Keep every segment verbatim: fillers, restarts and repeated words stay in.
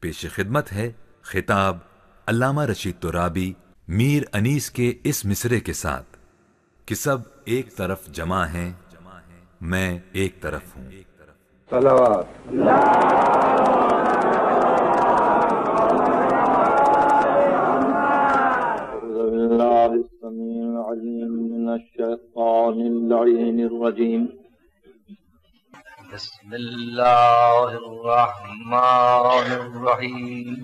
پیش خدمت ہے خطاب علامہ رشید ترابی میر انیس کے اس مصرے کے ساتھ کہ سب ایک طرف جمع ہیں، میں ایک طرف ہوں۔ صلوات بالله السميع العليم من الشيطان اللعين الرجيم بسم الله الرحمن الرحيم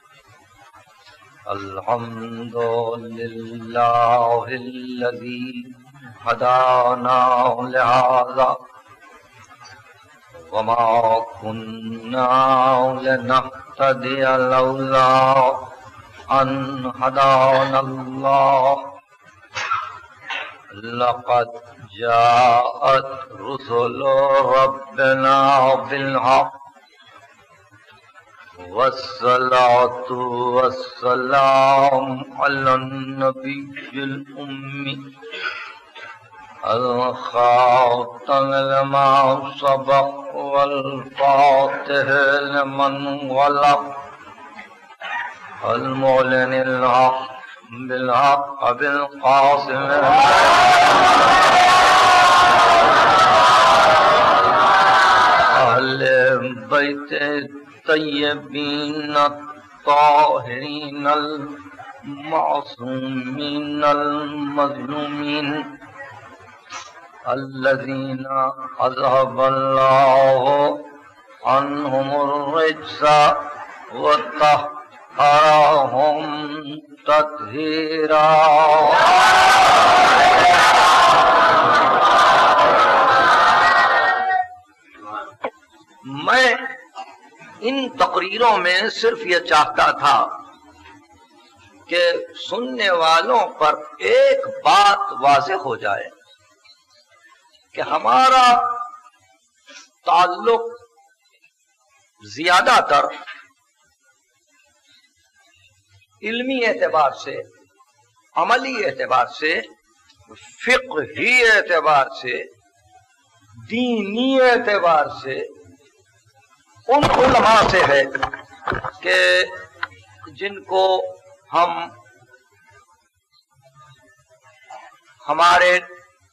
الحمد لله الذي هدانا لهذا وما كنا لنهتدي لولا أن هدانا الله لقد جاءت رسل ربنا بالحق والصلاة والسلام على النبي الأمي الخاتم لما سبق والفاتح لمن غلق المعلن الحق بالحق بالقاسم أهل بيت الطيبين الطاهرين المعصومين المظلومين الذين أذهب الله عنهم الرجس وطهرهم تطهيرا میں ان تقریروں میں صرف یہ چاہتا تھا کہ سننے والوں پر ایک بات واضح ہو جائے کہ ہمارا تعلق زیادہ تر علمی اعتبار سے، عملی اعتبار سے، فقہی اعتبار سے، دینی اعتبار سے ان علماء سے ہے کہ جن کو ہم ہمارے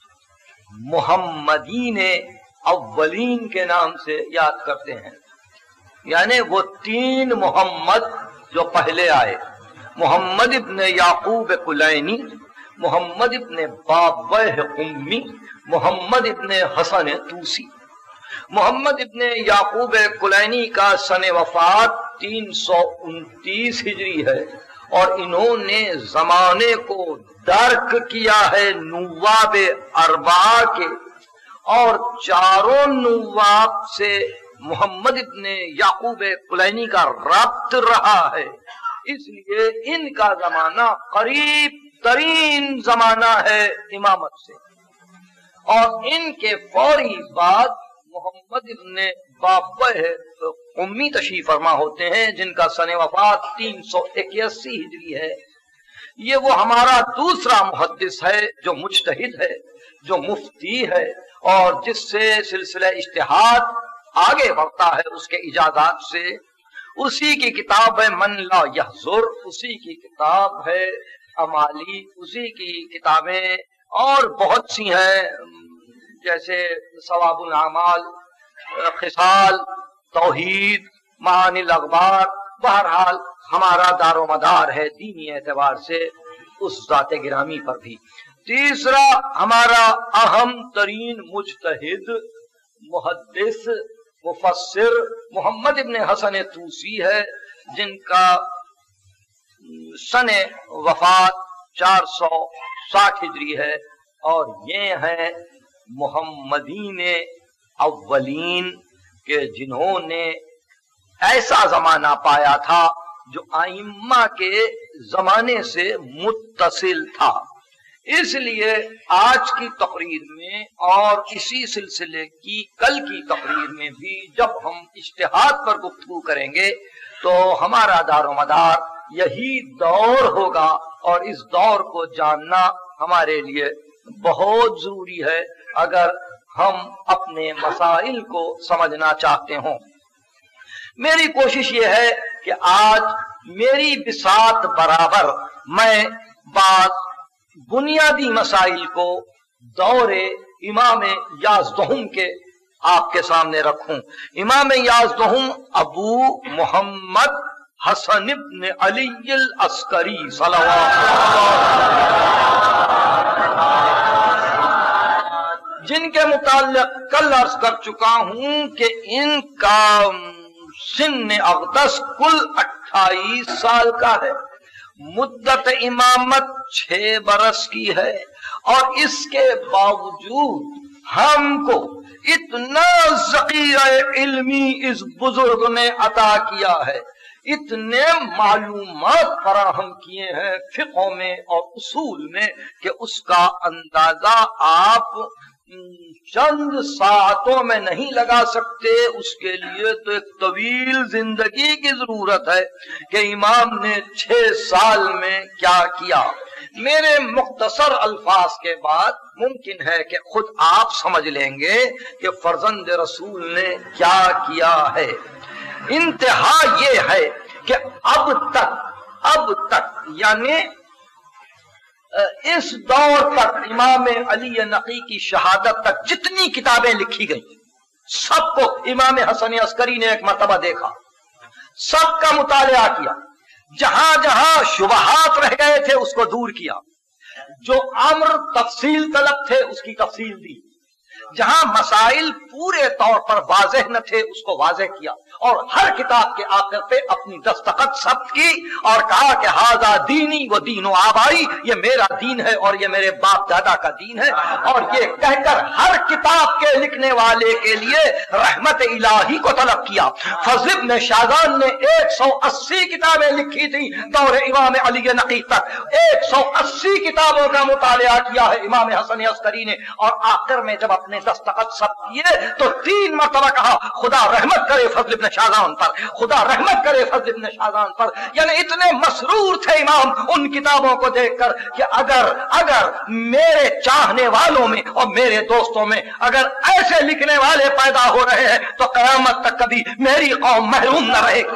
محمدین اولین کے نام سے یاد کرتے ہیں، یعنی وہ تین محمد جو پہلے آئے، محمد ابن یعقوب کلینی، محمد ابن بابہ امی، محمد ابن حسن توسی۔ محمد ابن یعقوب کلینی کا سن وفات تین سو انتیس ہجری ہے، اور انہوں نے زمانے کو درک کیا ہے نواب اربعہ کے، اور چاروں نواب سے محمد ابن یعقوب کلینی کا ربط رہا ہے، اس لیے ان کا زمانہ قریب ترین زمانہ ہے امامت سے، اور ان کے فوری بعد محمد ابن بابہ امی تشریف فرما ہوتے ہیں جن کا سن وفات تین سو اکیاسی ہجری ہے۔ یہ وہ ہمارا دوسرا محدث ہے جو مجتہد ہے، جو مفتی ہے، اور جس سے سلسلہ اجتہاد آگے بڑھتا ہے اس کے اجازات سے۔ اسی کی کتاب ہے من لا یحضر، اسی کی کتاب ہے امالی، اسی کی کتابیں اور بہت سی ہیں جیسے ثواب الاعمال، خصال، توحید، معانی الاخبار۔ بہرحال ہمارا دار و مدار ہے دینی اعتبار سے اس ذات گرامی پر بھی۔ تیسرا ہمارا اہم ترین مجتہد، محدث، مفسر محمد ابن حسن توسی ہے، جن کا سن وفات چار سو ساٹھ ہجری ہے، اور یہ ہیں محمدین اولین کہ جنہوں نے ایسا زمانہ پایا تھا جو ائمہ کے زمانے سے متصل تھا۔ اس لیے آج کی تقریر میں اور اسی سلسلے کی کل کی تقریر میں بھی جب ہم اجتہاد پر گفتگو کریں گے تو ہمارا دار و مدار یہی دور ہوگا، اور اس دور کو جاننا ہمارے لیے بہت ضروری ہے اگر ہم اپنے مسائل کو سمجھنا چاہتے ہوں۔ میری کوشش یہ ہے کہ کہ آج میری بساط برابر میں بات بنیادی مسائل کو دور امام یازدہم کے آپ کے سامنے رکھوں. امام یازدہم ابو محمد حسن ابن علی العسکری صلوات جن کے متعلق کل عرض کر چکا ہوں کہ ان کا سن اقدس کل اٹھائیس سال کا ہے، مدت امامت چھ برس کی ہے، اور اس کے باوجود ہم کو اتنا ذخیرہ علمی اس بزرگ نے عطا کیا ہے، اتنے معلومات فراہم کیے ہیں فقہ میں اور اصول میں کہ اس کا اندازہ آپ چند ساعتوں میں نہیں لگا سکتے. اس کے لیے تو ایک طویل زندگی کی ضرورت ہے کہ امام نے چھ سال میں کیا کیا. میرے مختصر الفاظ کے بعد ممکن ہے کہ خود آپ سمجھ لیں گے کہ فرزند رسول نے کیا کیا ہے. انتہا یہ ہے کہ اب تک اب تک یعنی اس دور تک امام علی نقی کی شہادت تک جتنی کتابیں لکھی گئیں سب کو امام حسن عسکری نے ایک مرتبہ دیکھا، سب کا مطالعہ کیا، جہاں جہاں شبہات رہ گئے تھے اس کو دور کیا، جو امر تفصیل طلب تھے اس کی تفصیل دی، جہاں مسائل پورے طور پر واضح نہ تھے اس کو واضح کیا، اور ہر کتاب کے آخر پہ اپنی دستخط ثبت کی اور کہا کہ ہاذا دینی و دین و آبائی، یہ میرا دین ہے اور یہ میرے باپ دادا کا دین ہے. اور یہ کہہ کر ہر کتاب کے لکھنے والے کے لیے رحمت الہی کو طلب کیا. فضل ابن شاذان نے ایک سو اسی کتابیں لکھی تھی دور امام علی نقی تک، ایک سو اسی کتابوں کا مطالعہ کیا ہے امام حسن عسکری نے، اور آخر میں جب اپنے دستخط ثبت کیے تو تین مرتبہ کہا خدا رحمت کرے فضل ابن شاذان پر، خدا رحمت کرے فضل ابن شاذان پر. یعنی اتنے مسرور تھے امام ان کتابوں کو دیکھ کر کہ اگر اگر میرے چاہنے والوں میں اور میرے دوستوں میں اگر ایسے لکھنے والے پیدا ہو رہے ہیں تو قیامت تک کبھی میری قوم محروم نہ رہے گی.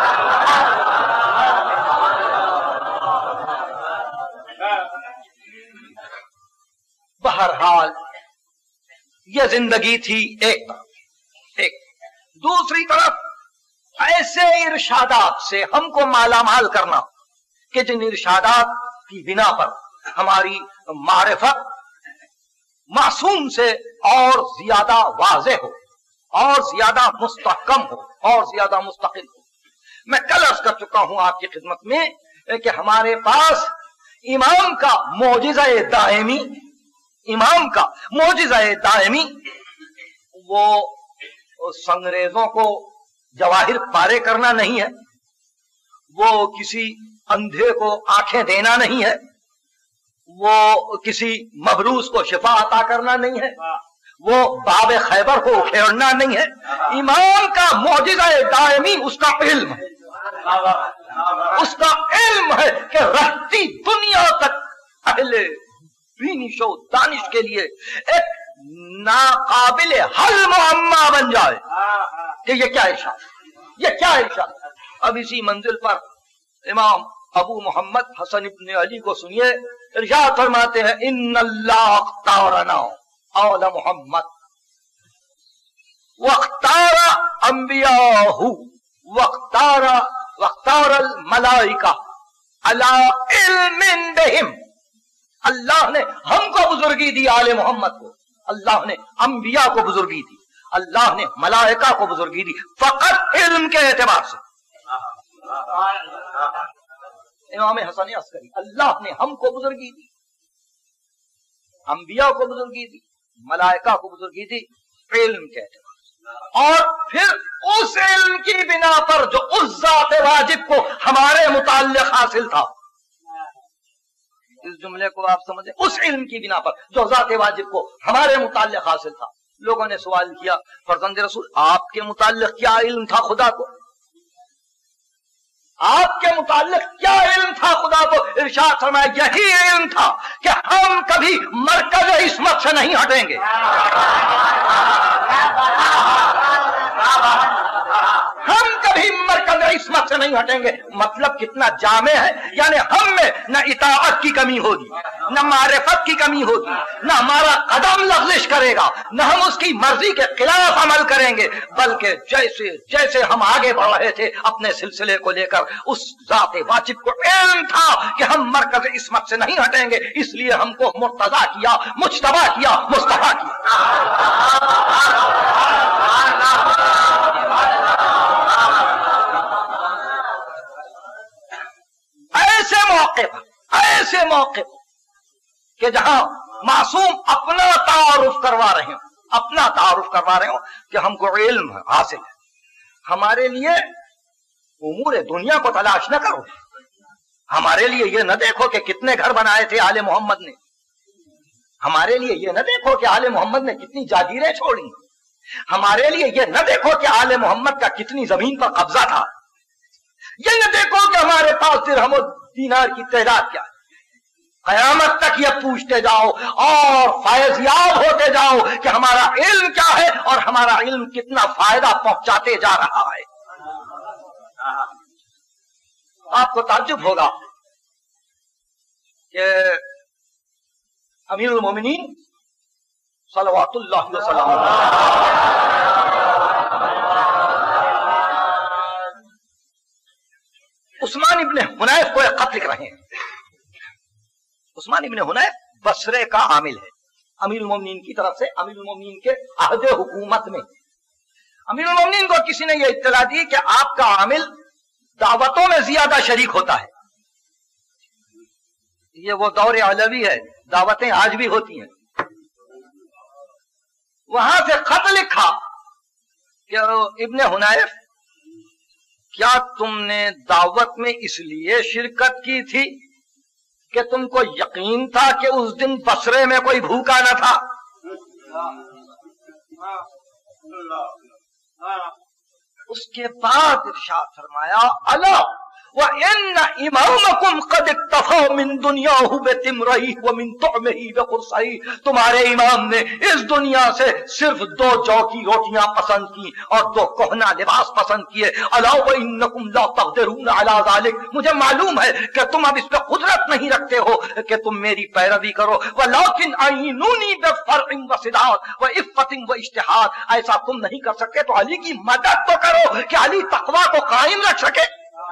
بہرحال یہ زندگی تھی ایک ایک دوسری طرف ایسے ارشادات سے ہم کو مالا مال کرنا کہ جن ارشادات کی بنا پر ہماری معرفت معصوم سے اور زیادہ واضح ہو اور زیادہ مستحکم ہو اور زیادہ مستقل ہو. میں کل عرض کر چکا ہوں آپ کی خدمت میں کہ ہمارے پاس امام کا معجزہ دائمی امام کا معجزہ دائمی وہ سنگریزوں کو جواہر پارے کرنا نہیں ہے، وہ کسی اندھے کو آنکھیں دینا نہیں ہے، وہ کسی مبروز کو شفا عطا کرنا نہیں ہے، وہ باب خیبر کو اکھیڑنا نہیں ہے. امام کا معجزہ دائمی اس کا علم ہے، اس کا علم ہے کہ رہتی دنیا تک اہل بینش و دانش کے لیے ایک ناقابل حل معمہ بن جائے کہ یہ کیا ارشاد، یہ کیا ارشاد. اب اسی منزل پر امام ابو محمد حسن ابن علی کو سنیے، ارشاد فرماتے ہیں ان اللہ اختارنا اول محمد واختار انبیاءہ واختار واختار الملائکہ علی علم بہم. اللہ نے ہم کو بزرگی دی آل محمد کو، اللہ نے انبیاء کو بزرگی دی، اللہ نے ملائکہ کو بزرگی دی فقط علم کے اعتبار سے. امام حسن عسکری اللہ نے ہم کو بزرگی دی، انبیاء کو بزرگی دی، ملائکہ کو بزرگی دی علم کے اعتبار سے، اور پھر اس علم کی بنا پر جو اس ذات واجب کو ہمارے متعلق حاصل تھا، اس جملے کو آپ سمجھیں، اس علم کی بنا پر جو ذات واجب کو ہمارے متعلق حاصل تھا. لوگوں نے سوال کیا فرزند رسول آپ کے متعلق کیا علم تھا خدا کو، آپ کے متعلق کیا علم تھا خدا کو؟ ارشاد فرمایا یہی علم تھا کہ ہم کبھی مرکز عصمت سے نہیں ہٹیں گے، ہم کبھی مرکز عصمت سے نہیں ہٹیں گے، مطلب کتنا جامع ہے، یعنی ہم میں نہ اطاعت کی کمی ہوگی، نہ معرفت کی کمی ہوگی، نہ ہمارا قدم لغزش کرے گا، نہ ہم اس کی مرضی کے خلاف عمل کریں گے، بلکہ جیسے جیسے ہم آگے بڑھ رہے تھے اپنے سلسلے کو لے کر، اس ذات واجب کو علم تھا کہ ہم مرکز عصمت سے نہیں ہٹیں گے، اس لیے ہم کو مرتضی کیا، مجتبی کیا، مصطفیٰ کیا۔ ایسے موقع پر ایسے موقع پر کہ جہاں معصوم اپنا تعارف کروا رہے ہوں اپنا تعارف کروا رہے ہوں کہ ہم کو علم حاصل ہے، ہمارے لیے امور دنیا کو تلاش نہ کرو، ہمارے لیے یہ نہ دیکھو کہ کتنے گھر بنائے تھے آل محمد نے، ہمارے لیے یہ نہ دیکھو کہ آل محمد نے کتنی جاگیریں چھوڑی، ہمارے لیے یہ نہ دیکھو کہ آل محمد کا کتنی زمین پر قبضہ تھا، یہ نہ دیکھو کہ ہمارے پاس درہم و دینار کی تعداد کیا ہے، قیامت تک یہ پوچھتے جاؤ اور فائز یاب ہوتے جاؤ کہ ہمارا علم کیا ہے اور ہمارا علم کتنا فائدہ پہنچاتے جا رہا ہے۔ آپ کو تعجب ہوگا کہ امیر المومنین صلوات اللہ وسلم عثمان ابن حنیف کو ایک خط لکھ رہے ہیں۔ عثمان ابن حنیف بصرے کا عامل ہے، امیر المومنین کی طرف سے، امیر المومنین کے عہد حکومت میں امیر المومنین کو کسی نے یہ اطلاع دی کہ آپ کا عامل دعوتوں میں زیادہ شریک ہوتا ہے، یہ وہ دور علوی ہے، دعوتیں آج بھی ہوتی ہیں۔ وہاں سے خط لکھا کہ ابن حنیف، کیا تم نے دعوت میں اس لیے شرکت کی تھی کہ تم کو یقین تھا کہ اس دن بصرے میں کوئی بھوکا نہ تھا؟ اس کے بعد ارشاد فرمایا الا وَإِنَّ إِمَامَكُمْ قَدْ اكْتَفَى مِن دُنْيَاهُ بِتِمْرَيْهِ وَمِن طُعْمِهِ بِقُرْصَيْهِ، تمہارے امام نے اس دنیا سے صرف دو جو کی روٹیاں پسند کی اور دو کہنا لباس پسند کیے۔ الا وَإِنَّكُمْ لَا تَقْدِرُونَ عَلَى ذَلِكَ، مجھے معلوم ہے کہ تم اب اس پہ قدرت نہیں رکھتے ہو کہ تم میری پیروی کرو۔ وَلَكِنْ أَعِينُونِي بِفَرْعٍ وَصِدَاقٍ وَعِفَّةٍ وَاجْتِهَادٍ، ایسا تم نہیں کر سکتے تو علی کی مدد تو کرو کہ علی تقوی کو قائم رکھ سکے،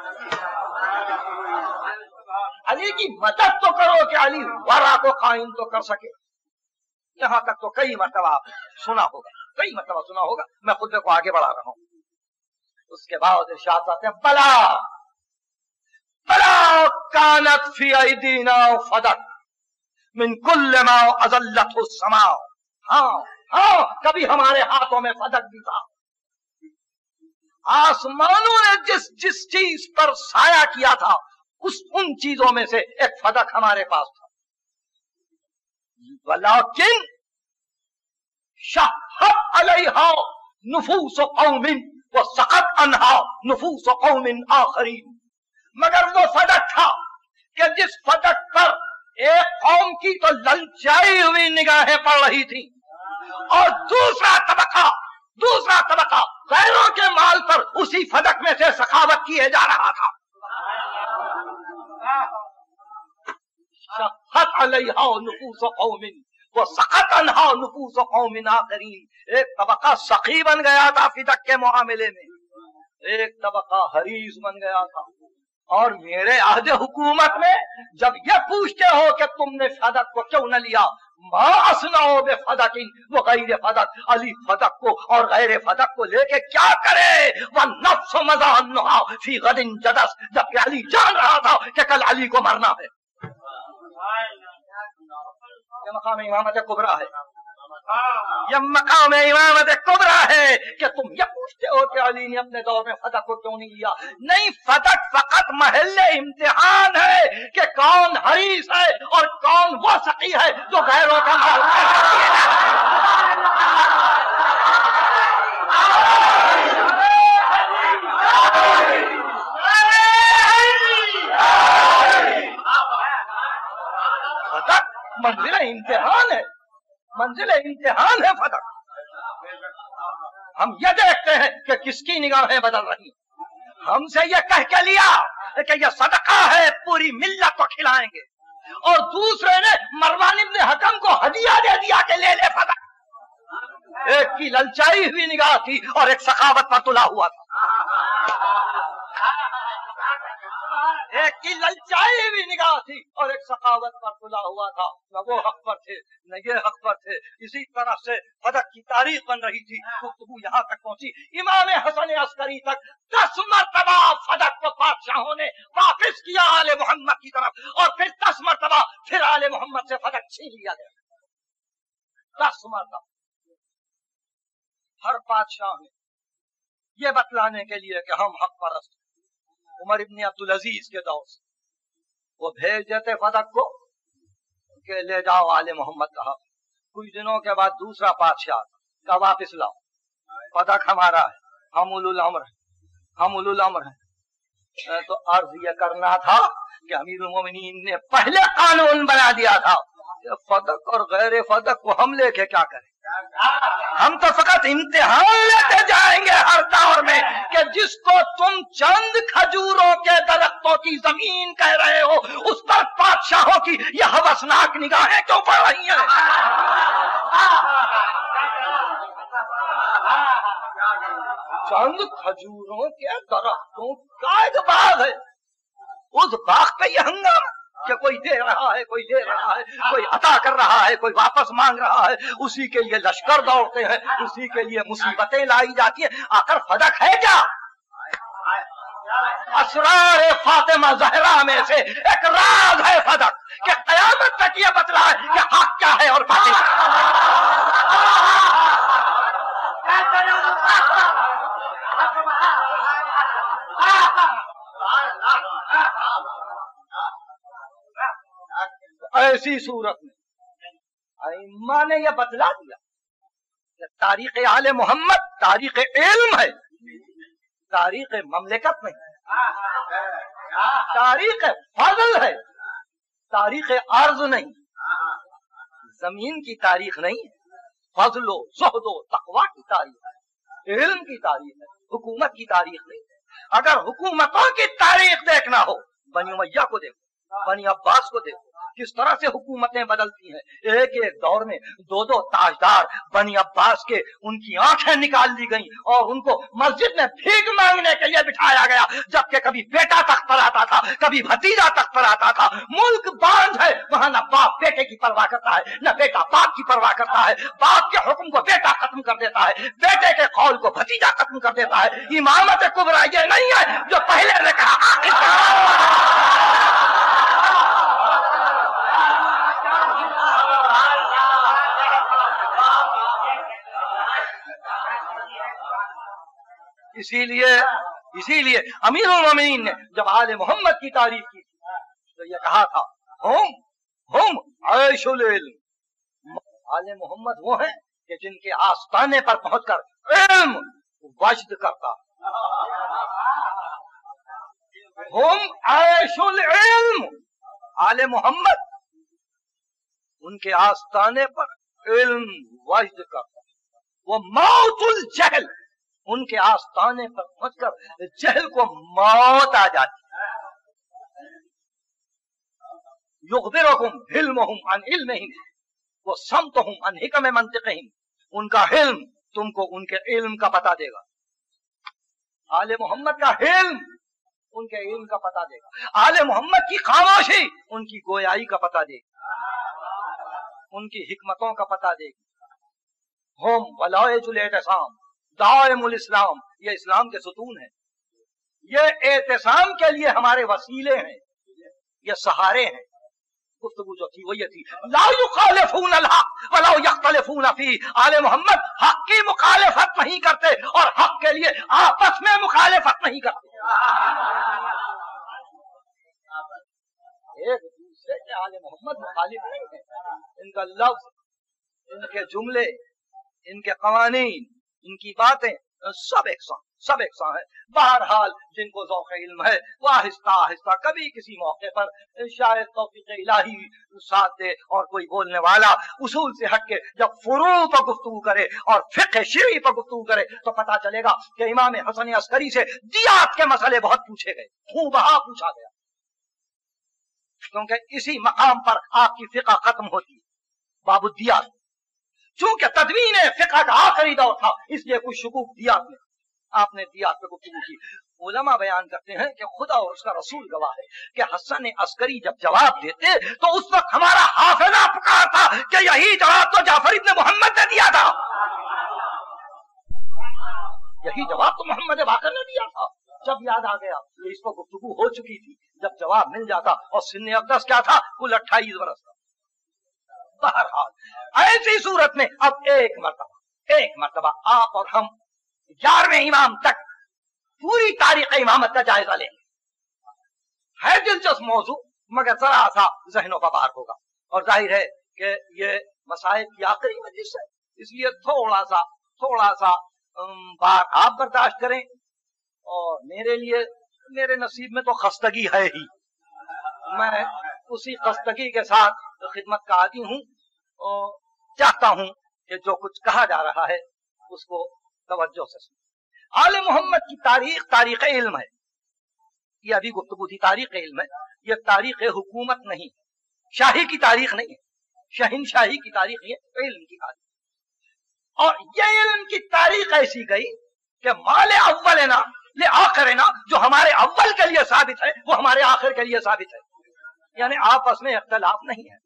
علی کی مدد تو کرو کہ علی ورا کو قائم تو کر سکے۔ یہاں تک تو کئی مرتبہ سنا ہوگا کئی مرتبہ سنا ہوگا میں خود کو آگے بڑھا رہا ہوں۔ اس کے بعد ارشاد آتے ہیں بلا بلا کانت فی ایدینا فدق من کل ما اذلته السماء، ہاں ہاں کبھی ہمارے ہاتھوں میں فدق بھی تھا، آسمانوں نے جس جس چیز پر سایہ کیا تھا اس ان چیزوں میں سے ایک فدق ہمارے پاس تھا۔ ولیکن شہت علیہا نفوس قوم وسقط عنہا نفوس قوم آخرین، مگر وہ فدق تھا کہ جس فدق پر ایک قوم کی تو للچائی ہوئی نگاہیں پڑ رہی تھی اور دوسرا طبقہ دوسرا طبقہ غیروں کے مال پر اسی فدق میں سے سخاوت کیے جا رہا تھا۔ شقت علیہا نفوس قوم وسقط عنہا نفوس قوم آخرین، ایک طبقہ سخی بن گیا تھا فدق کے معاملے میں، ایک طبقہ حریص بن گیا تھا۔ اور میرے عہد حکومت میں جب یہ پوچھتے ہو کہ تم نے فدق کو کیوں نہ لیا، ما اصنعوا بفدق وغیر فدق، علی فدق کو اور غیر فدق کو لے کے کیا کرے؟ والنفس مظانها فی غد جدس، جبکہ علی جان رہا تھا کہ کل علی کو مرنا ہے۔ یہ مقام امامت کبریٰ ہے، یہ مقام امامت کبریٰ ہے کہ تم یہ پوچھتے ہو کہ علی نے اپنے دور میں فدق کو کیوں نہیں لیا۔ نہیں، فدق فقط محل امتحان ہے کہ کون حریص ہے اور کون وہ سقی ہے جو غیروں کا مال فدق منزل امتحان ہے، منزل امتحان ہے فدق۔ ہم یہ دیکھتے ہیں کہ کس کی نگاہیں بدل رہی ہیں، हमसे ये कह के लिया कि ये सदका है, पूरी मिल्लत को खिलाएंगे, और दूसरे ने मरवान इब्न हकम को हदिया दे दिया कि ले ले फदक। एक की ललचाई हुई निगाह थी और एक सखावत पर तुला हुआ था। एक की ललचाई हुई निगाह थी और एक सखावत पर तुला हुआ था। न वो हक पर थे न ये हक पर थे। इसी तरह से फदक की तारीख बन रही थी। गुफ्तगू यहाँ तक पहुंची, इमाम हसन अस्करी तक दस मरतबा फदक को बादशाहों ने वापिस किया आले मोहम्मद की तरफ, और फिर दस मरतबा फिर आले मोहम्मद से फदक छीन लिया गया। दस मरतबा हर बादशाह ने ये बतलाने के लिए कि हम हक परस्त। उमर इब्न अब्दुल अजीज के दौर से वो भेज देते फदक को कि ले जाओ आले मोहम्मद का हक। कुछ दिनों के बाद दूसरा बादशाह का वापिस लाओ, फदक हमारा है, हम उलुल अम्र हैं, हम उलुल अम्र हैं। तो अर्ज ये करना था कि अमीरुल मोमिनीन ने पहले कानून बना दिया था कि फदक और गैर फदक को हम लेके क्या करें। हम तो फकत इम्तिहान लेते जाएंगे हर दौर में कि जिसको तुम चंद खजूरों के दरख्तों की जमीन कह रहे हो, उस पर बादशाहों की यह हवसनाक निगाहें क्यों पड़ रही हैं। चंद खजूरों के दरख्तों का एक बाग है, उस बाग पे यह हंगामा कि कोई दे रहा है, कोई दे रहा है, कोई अता कर रहा है, कोई वापस मांग रहा है, उसी के लिए लश्कर दौड़ते हैं, उसी के लिए मुसीबतें लाई जाती हैं। आखिर फदक है क्या? असरार फातिमा ज़हरा में से एक राज है फदक, कि क़यामत तक ये बतला है कि हक क्या है और बातिल ऐसी सूरत में अइम्मा ने यह बतला दिया कि तारीख आले मोहम्मद तारीख इल्म है, तारीख ममलिकत नहीं, तारीख फजल है, तारीख अर्ज नहीं। जमीन की तारीख नहीं है, फजलो ज़ुहदो तक़वा की तारीख है, इल्म की तारीख है, हुकूमत की तारीख नहीं है। अगर हुकूमतों की तारीख देखना हो, बनी उमय्या को देखो, बनी अब्बास को देखो, किस तरह से हुकूमतें बदलती हैं। एक एक दौर में दो दो ताजदार बनी अब्बास के उनकी आंखें निकाल ली गईं और उनको मस्जिद में भीख मांगने के लिए बिठाया गया, जबकि कभी बेटा तख्त पर आता था, कभी भतीजा तख्त पर आता था। मुल्क बांझ है, वहां न बाप बेटे की परवाह करता है, न बेटा बाप की परवाह करता है। बाप के हुक्म को बेटा खत्म कर देता है, बेटे के कौल को भतीजा खत्म कर देता है। इमामत कुबरा ये नहीं है जो पहले ने कहा आखिर इसीलिए इसीलिए अमीरुल मोमिनीन ने जब आले मोहम्मद की तारीफ की तो ये कहा था, हम हम आयशुल इल्म। आले मोहम्मद वो हैं कि जिनके आस्ताने पर पहुंचकर इल्म वजद करता। हम आयशुल इल्म, आले मोहम्मद उनके आस्ताने पर इल्म वजद करता। वो मौतुल जहल, उनके आस्ताने पर पहुंचकर जहल को मौत आ जाती। युखबिरुकुम इल्मुहुम अन इल्मिहिम व समतुहुम अन हिकम मंतिक़िहिम। उनका इल्म तुमको उनके इल्म का पता देगा। आले मोहम्मद का इल्म उनके इल्म का पता देगा। आले मोहम्मद की खामोशी उनकी गोयाई का पता देगी, उनकी हिकमतों का पता देगी। हम वलायतुल एहतिसाम दायमुल इस्लाम, ये इस्लाम के सुतून है, ये एहतिसाम के लिए हमारे वसीले हैं, ये सहारे हैं। गुफ्तगू जो थी वो ये थी, ला युखालिफून अल हक वला यख्तलिफून फी। आले मोहम्मद हक की मुखालिफत नहीं करते और हक के लिए आपस में मुखालिफत नहीं करते। एक दूसरे के आले मोहम्मद मुखालिफ नहीं है। इनका लफ्ज, इनके जुमले, इनके कवानीन, इनकी बातें सब एक साथ। सब एक सा है। बहरहाल जिनको ज़ौक़ इल्म है वो आहिस्ता आहिस्ता कभी किसी मौके पर शायद तौफीक इलाही साथ दे और कोई बोलने वाला उसूल से हट के जब फुरू पर गुफ्तगू करे और फिक़्ह शरई पर गुफ्तगू करे तो पता चलेगा कि इमाम हसन अस्करी से दियात के मसले बहुत पूछे गए, खूब बहा पूछा गया, क्योंकि इसी मकाम पर आपकी फिक़्ह खत्म होती है, बाबू दियात। चूंकि तदवीन फिक़्ह का आखिरी दौर था इसलिए कुछ शुकूक दियात में, आपने दियात पे गुफ्तगू की। उलमा बयान करते हैं कि खुदा और उसका रसूल गवाह है कि हसन अस्करी जब जवाब देते तो उस वक्त हमारा हाफिजा पुकारता कि यही जवाब तो जाफर इब्न मोहम्मद ने दिया था, यही जवाब तो मोहम्मद बाकर ने दिया था। जब याद आ गया ये इस पर गुफ्तगू हो चुकी थी, जब जवाब मिल जाता, और सिन्ने अक़दस क्या था, कुल अट्ठाईस बरस था। बहरहाल ऐसी सूरत में अब एक मर्तबा एक मर्तबा आप और हम ग्यारहवें इमाम तक पूरी तारीख इमामत का जायजा लेंगे। है दिलचस्प मौजू मगर जरा सा ज़हनों का बाहर होगा, और जाहिर है कि ये मसाइल की आखिरी मजलिस है, इसलिए थोड़ा सा थोड़ा सा बार आप बर्दाश्त करें। और मेरे लिए मेरे नसीब में तो खस्तगी है ही, मैं उसी खस्तगी के साथ खिदमत का आदी हूँ और चाहता हूँ कि जो कुछ कहा जा रहा है उसको तवज्जो से सुने। आले मोहम्मद की तारीख तारीख इल्म है, ये अभी गुफ्तगू थी, तारीख इल्म है, ये तारीख हुकूमत नहीं, शाही की तारीख नहीं है, शहनशाही की तारीख है, इल्म की तारीख। और ये इल्म की तारीख ऐसी गई कि माले अव्वल है ना ले आखिर है ना, जो हमारे अव्वल के लिए साबित है वो हमारे आखिर के लिए साबित है, यानी आपस में इख्तलाफ नहीं है।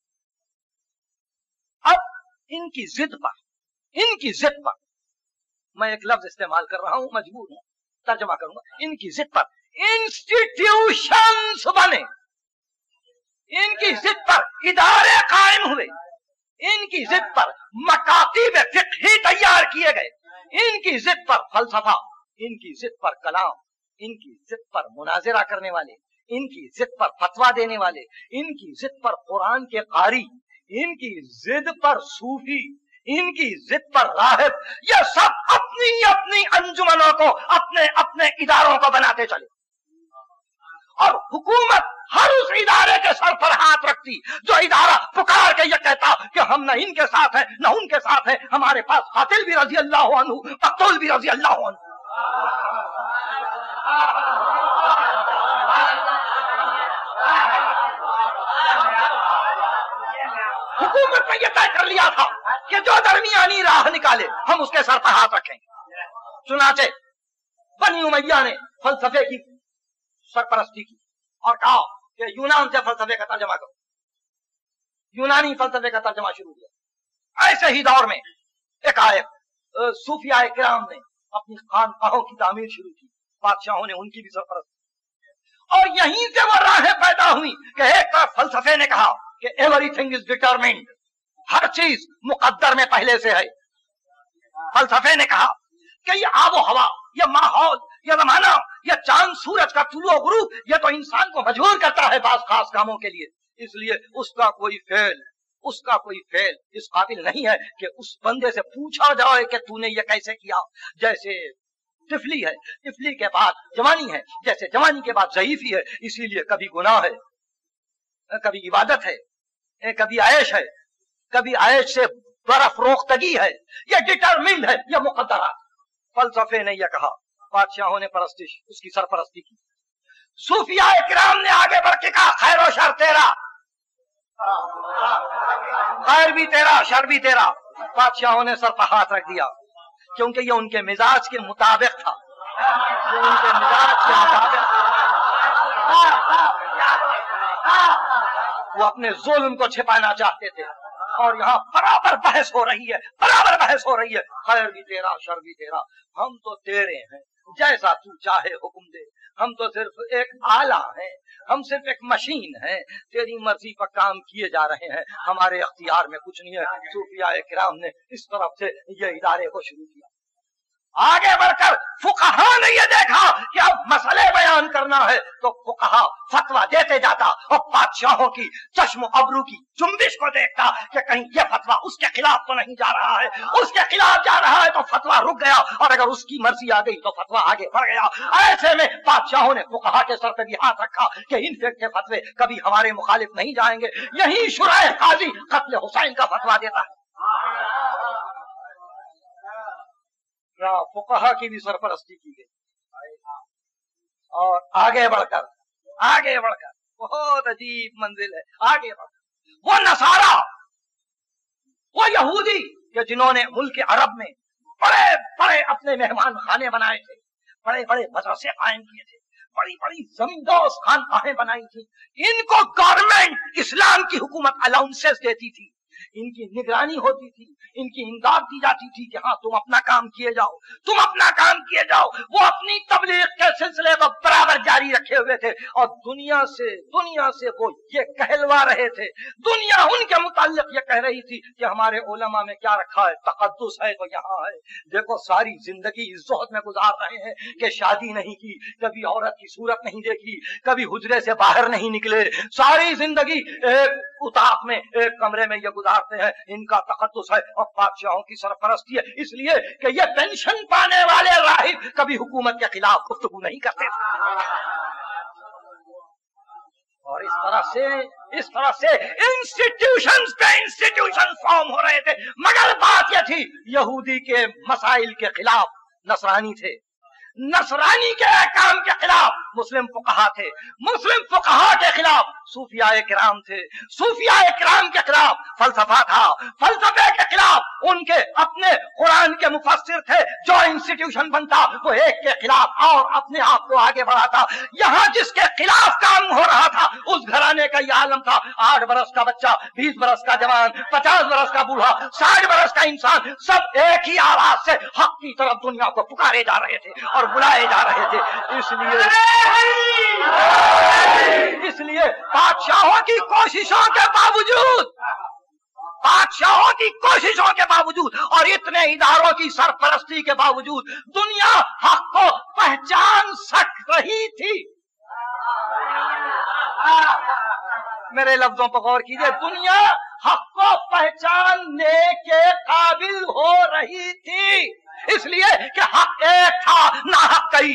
अब इनकी जिद पर इनकी जिद पर मैं एक लफ्ज इस्तेमाल कर रहा हूं, मजबूर हूं, तर्जमा करूंगा, इनकी जिद पर इंस्टीट्यूशंस बने, इनकी जिद पर इदारे कायम हुए, इनकी जिद पर मकातीब फिक़्ही तैयार किए गए, इनकी जिद पर फलसफा, इनकी जिद पर कलाम, इनकी जिद पर मुनाजिरा करने वाले, इनकी जिद पर फतवा देने वाले, इनकी जिद पर कुरान के कारी, इनकी जिद पर सूफी, इनकी जिद पर राहिब, ये सब अपनी अपनी अंजुमनों को अपने अपने इदारों को बनाते चले, और हुकूमत हर उस इदारे के सर पर हाथ रखती जो इदारा पुकार के ये कहता कि हम न इनके साथ हैं न उनके साथ हैं, हमारे पास कातिल भी रजी अल्लाह अन्हु, मक़तूल भी रजी अल्लाह अन्हु। हुकूमत ने यह तय कर लिया था कि जो दरमियानी राह निकाले हम उसके सर पर हाथ रखेंगे। चुनाचे बनी उमैया ने फलसफे की सरपरस्ती की और कहा कि यूनान से फलसफे का तर्जमा करो, यूनानी फलसफे का तर्जमा शुरू किया। ऐसे ही दौर में एक आयत सूफिया किराम ने अपनी खानकाहों की तामीर शुरू की, बादशाहों ने उनकी भी सरपरस्ती, और यहीं से वो राहें पैदा हुई कि एक तरफ फलसफे ने कहा कि एवरीथिंग इज डिटरमिन्ड, हर चीज मुकद्दर में पहले से है। फलसफे ने कहा कि ये आबो हवा, ये माहौल, ये जमाना, ये चांद सूरज का तुलू गुरूब, ये तो इंसान को मजबूर करता है बास खास कामों के लिए, इसलिए उसका कोई फेल उसका कोई फेल इस काबिल नहीं है कि उस बंदे से पूछा जाए कि तूने ये कैसे किया। जैसे तिफली है, तिफली के बाद जवानी है, जैसे जवानी के बाद ज़ईफी है, इसीलिए कभी गुनाह है, कभी इबादत है, कभी आयश है, कभी आयश से बर्फ रोख्तगी है, ये डिटरमिन्ड है, ये मुकद्दरात। फलसफे ने यह कहा, बादशाहों ने परस्तिश उसकी सरपरस्ती की, सूफिया किराम ने आगे बढ़ के कहा खैर और शर तेरा, खैर भी तेरा शर भी तेरा। बादशाहों ने सर पर हाथ रख दिया क्योंकि ये उनके मिजाज के मुताबिक था, ये उनके मिजाज के मुताबिक, वो अपने जुल्म को छिपाना चाहते थे, और यहाँ बराबर बहस हो रही है, बराबर बहस हो रही है, खैर भी तेरा शर भी तेरा, हम तो तेरे हैं, जैसा तू चाहे हुक्म दे, हम तो सिर्फ एक आला हैं, हम सिर्फ एक मशीन हैं, तेरी मर्जी पर काम किए जा रहे हैं, हमारे अख्तियार में कुछ नहीं है। सूफिया किराम ने इस तरफ से ये इदारे को शुरू किया। آگے بڑھ کر فقہا نے یہ دیکھا کہ اب مسئلے بیان کرنا ہے تو فقہا فتویٰ دیتے جاتا اور بادشاہوں کی چشم و ابرو کی جنبش کو دیکھتا کہ کہیں یہ فتویٰ اس کے خلاف تو نہیں جا رہا ہے، اس کے خلاف جا رہا ہے تو فتویٰ رک گیا، اور اگر اس کی مرضی آ گئی تو فتویٰ آگے بڑھ گیا۔ ایسے میں بادشاہوں نے فقہا کے سر پہ بھی ہاتھ رکھا کہ ان کے فتوے کبھی ہمارے مخالف نہیں جائیں گے۔ یہی شرح قاضی قتل حسین کا فتویٰ دیتا ہے۔ فقہا کی بھی سرپرستی کی گئی، اور آگے بڑھ کر آگے بڑھ کر بہت عجیب منزل ہے، آگے بڑھ کر وہ نصارا، وہ یہودی کہ جنہوں نے ملک عرب میں بڑے بڑے اپنے مہمان خانے بنائے تھے، بڑے بڑے مدرسے قائم کیے تھے، بڑی بڑی زمیندوز خانقاہیں بنائی تھی، ان کو گورنمنٹ اسلام کی حکومت الاؤنسز دیتی تھی، ان کی نگرانی ہوتی تھی، ان کی امداد دی جاتی تھی کہ ہاں تم اپنا کام کیے جاؤ، تم اپنا کام کیے جاؤ۔ وہ اپنی تبلیغ کے سلسلے کو برابر جاری رکھے ہوئے تھے، اور دنیا سے دنیا سے وہ یہ کہلوا رہے تھے، دنیا ان کے متعلق یہ کہہ رہی تھی کہ ہمارے علماء میں کیا رکھا ہے، تقدس ہے تو یہاں ہے۔ دیکھو ساری زندگی اس زہد میں گزار رہے ہیں کہ شادی نہیں کی، کبھی عورت کی صورت نہیں دیکھی، کبھی حجرے سے باہر نہیں نکلے، ساری زندگی ایک اتاق میں ایک کمرے میں یہ گزارتے ہیں۔ ان کا تقدس ہے اور بادشاہوں کی سرپرستی ہے، اس لیے کہ یہ پینشن پانے والے راہب کبھی حکومت کے خلاف گفتگو نہیں کرتے تھے، اور اس طرح سے اس طرح سے انسٹیٹیوشنز پہ انسٹیٹیوشن فارم ہو رہے تھے۔ مگر بات یہ تھی یہودی کے مسائل کے خلاف نصرانی تھے، نصرانی کے احکام کے خلاف مسلم فقہا تھے، مسلم فقہا کے خلاف صوفیاء کرام تھے، صوفیاء کرام کے خلاف فلسفہ تھا، فلسفے کے خلاف ان کے اپنے قرآن کے مفسر تھے۔ جو انسٹیٹیوشن بنتا وہ ایک کے خلاف اور اپنے آپ کو آگے بڑھاتا۔ یہاں جس کے خلاف کام ہو رہا تھا اس گھرانے کا یہ عالم تھا، آٹھ برس کا بچہ، بیس برس کا جوان، پچاس برس کا بوڑھا، ساٹھ برس کا انسان، سب ایک ہی آواز سے حق کی طرف دنیا کو پکارے جا رہے تھے اور بلائے جا رہے تھے۔ اس لیے اس لیے بادشاہوں کی کوششوں کے باوجود بادشاہوں کی کوششوں کے باوجود اور اتنے اداروں کی سرپرستی کے باوجود دنیا حق کو پہچان سک رہی تھی۔ میرے لفظوں پر غور کیجئے، دنیا حق کو پہچاننے کے قابل ہو رہی تھی، اس لیے کہ حق ایک تھا نہ حق کئی۔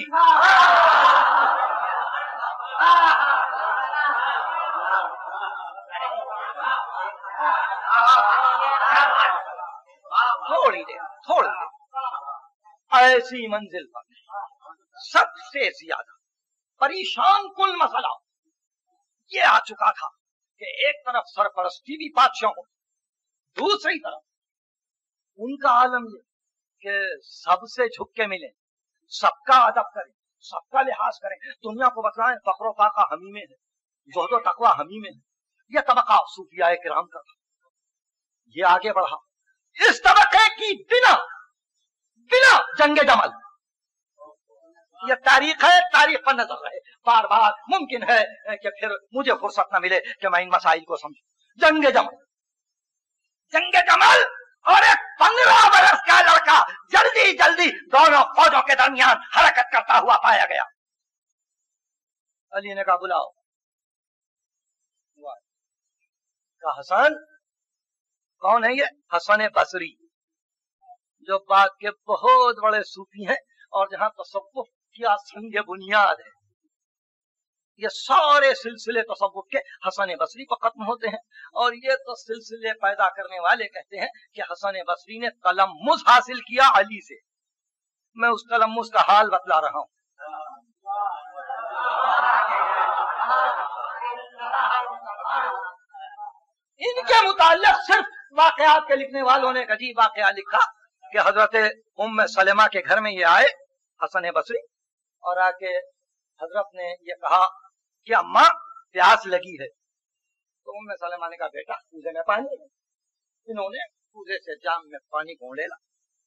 تھوڑی دیر تھوڑی دیر ایسی منزل پر سب سے زیادہ پریشان کن مسئلہ یہ آ چکا تھا کہ ایک طرف سرپرستی بھی بادشاہوں، دوسری طرف ان کا عالم یہ کہ سب سے جھک کے ملیں، سب کا ادب کریں، سب کا لحاظ کریں، دنیا کو بتلائیں فخر و فاقہ ہمیں میں ہے، زہد و تقویٰ ہمیں میں ہے۔ یہ طبقہ صوفیاء کرام کا تھا، یہ آگے بڑھا۔ اس طبقے کی بنا بنا جنگ جمل، یہ تاریخ ہے، تاریخ پر نظر رہے، بار بار ممکن ہے کہ پھر مجھے فرصت نہ ملے کہ میں ان مسائل کو سمجھوں۔ جنگ جمل جنگ جمل اور ایک پندرہ برس کا لڑکا جلدی جلدی دونوں فوجوں کے درمیان حرکت کرتا ہوا پایا گیا۔ علی نے کہا بلاؤ، کہا حسن کون ہے؟ یہ حسن بصری، جو بات کے بہت بڑے صوفی ہیں اور جہاں تصوف کیا سنگ بنیاد ہے، یہ سارے سلسلے تصوف کے حسن بصری پر ختم ہوتے ہیں، اور یہ تو سلسلے پیدا کرنے والے کہتے ہیں کہ حسن بصری نے تلمذ حاصل کیا علی سے۔ میں اس تلمذ کا حال بتلا رہا ہوں۔ ان کے متعلق صرف واقعات کے لکھنے والوں نے ایک عجیب واقعہ لکھا کہ حضرت ام سلمہ کے گھر میں یہ آئے حسن بصری، اور آ کے حضرت نے یہ کہا کہ اماں پیاس لگی ہے، تو ام سلمہ نے کہا بیٹا کوزے میں پانی ہے۔ انہوں نے کوزے سے جام میں پانی گھونڈ لا،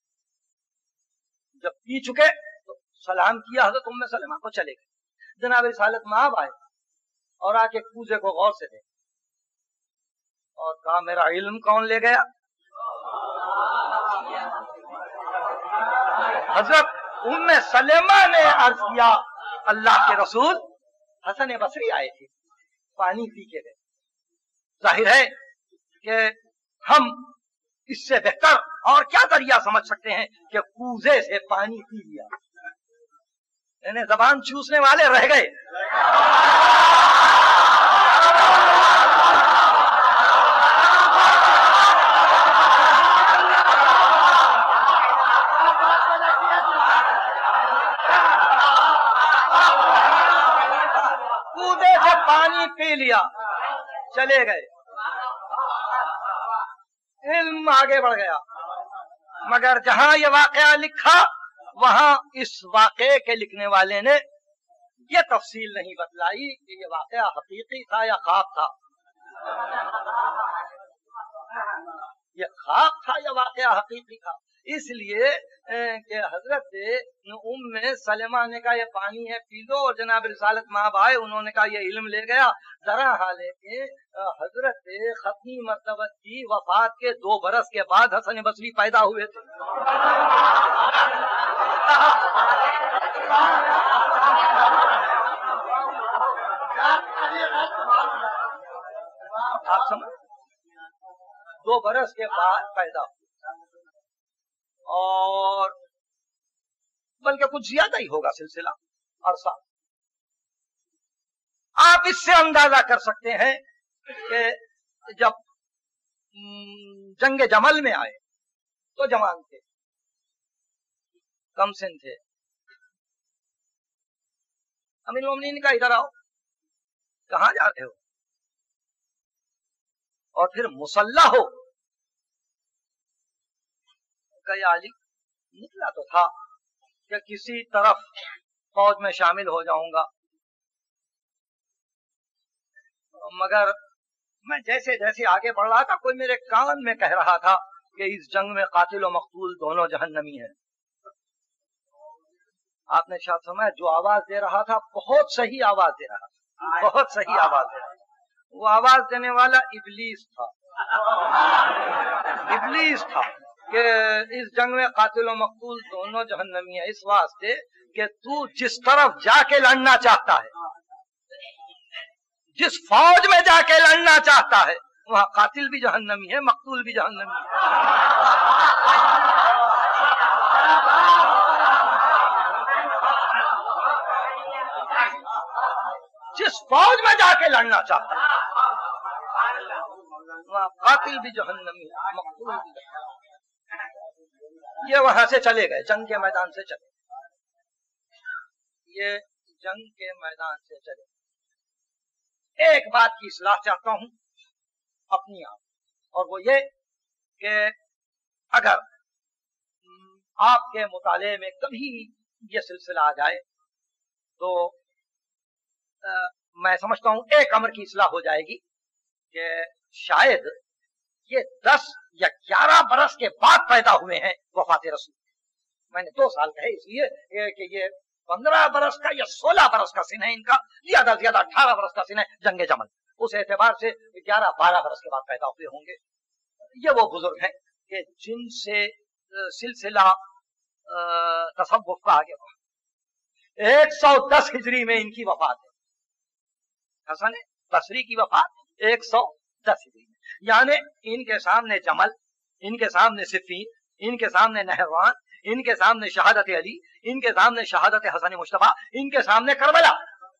جب پی چکے تو سلام کیا حضرت ام سلمہ کو، چلے گئے۔ جناب رسالت مآب آئے اور آ کے کوزے کو غور سے دیکھا اور کہا میرا علم کون لے گیا؟ حضرت ام سلمہ نے عرض کیا اللہ کے رسول حسن بصری آئے تھے پانی پی کے گئے. ظاہر ہے کہ ہم اس سے بہتر اور کیا ذریعہ سمجھ سکتے ہیں کہ کوزے سے پانی پی لیا. یعنی زبان چوسنے والے رہ گئے. کوزے سے پانی پی لیا چلے گئے. علم آگے بڑھ گیا مگر جہاں یہ واقعہ لکھا وہاں اس واقعے کے لکھنے والے نے یہ تفصیل نہیں بتلائی کہ یہ واقعہ حقیقی تھا یا خواب تھا. یہ خواب تھا یا واقعہ حقیقی تھا. اس لیے کہ حضرت ام سلمہ نے کہا یہ پانی ہے پی لو، اور جناب رسالت مآب آئے انہوں نے کہا یہ علم لے گیا. ذرا حالے کہ حضرت ختمی مرتبہ کی وفات کے دو برس کے بعد حسن بصری پیدا ہوئے تھے. آپ سمجھ دو برس کے بعد پیدا ہوئے اور بلکہ کچھ زیادہ ہی ہوگا سلسلہ عرصہ. آپ اس سے اندازہ کر سکتے ہیں کہ جب جنگ جمل میں آئے تو جوان تھے، کم سن تھے. امیر المومنین کا ادھر آؤ، کہاں جا رہے ہو؟ اور پھر مسلح ہو. کہ علی نکلا تو تھا کہ کسی طرف فوج میں شامل ہو جاؤں گا، مگر میں جیسے جیسے آگے بڑھ رہا تھا کوئی میرے کان میں کہہ رہا تھا کہ اس جنگ میں قاتل و مقتول دونوں جہنمی ہیں. آپ نے شاید سمجھا جو آواز دے رہا تھا بہت صحیح آواز دے رہا تھا، بہت صحیح آواز دے رہا تھا. وہ آواز دینے والا ابلیس تھا. ابلیس تھا کہ اس جنگ میں قاتل و مقتول دونوں جہنمی ہیں، اس واسطے کہ تو جس طرف جا کے لڑنا چاہتا ہے، جس فوج میں جا کے لڑنا چاہتا ہے، وہاں قاتل بھی جہنمی ہے، مقتول بھی جہنمی ہے. جس فوج میں جا کے لڑنا چاہتا ہے وہاں قاتل بھی جہنمی ہے، مقتول بھی جہنمی ہے. یہ وہاں سے چلے گئے، جنگ کے میدان سے چلے یہ جنگ کے میدان سے چلے. ایک بات کی اصلاح چاہتا ہوں اپنی آپ، اور وہ یہ کہ اگر آپ کے مطالعے میں کبھی یہ سلسلہ آ جائے تو آ, میں سمجھتا ہوں ایک امر کی اصلاح ہو جائے گی کہ شاید یہ دس یا گیارہ برس کے بعد پیدا ہوئے ہیں وفات رسول. میں نے دو سال کہے اس لیے کہ یہ پندرہ برس کا یا سولہ برس کا سن ہے ان کا، زیادہ زیادہ اٹھارہ برس کا سن ہے جنگ جمل. اس اعتبار سے گیارہ بارہ برس کے بعد پیدا ہوئے ہوں گے. یہ وہ بزرگ ہیں کہ جن سے سلسلہ تصوف کا آگے بڑھا. ایک سو دس ہجری میں ان کی وفات ہے. حسن بصری کی وفات ایک سو دس ہجری میں، یعنی ان کے سامنے جمل، ان کے سامنے صفین، ان کے سامنے نہروان، ان کے سامنے شہادت علی، ان کے سامنے شہادت حسن مصطفیٰ، ان کے سامنے کربلا،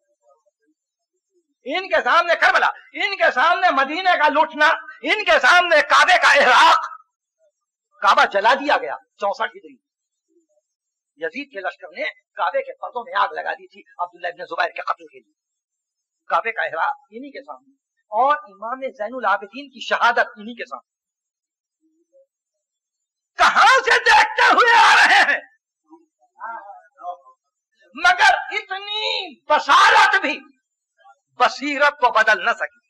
ان کے سامنے کربلا، ان کے سامنے مدینے کا لوٹنا، ان کے سامنے کعبے کا احراق. کعبہ جلا دیا گیا چونسٹھ ہجری. یزید کے لشکر نے کعبے کے پردوں میں آگ لگا دی تھی عبداللہ ابن زبیر کے قتل کے لیے. کعبے کا احراق انہی کے سامنے، اور امام زین العابدین کی شہادت انہی کے سامنے. کہاں سے دیکھتے ہوئے آ رہے ہیں، مگر اتنی بصارت بھی بصیرت کو بدل نہ سکی.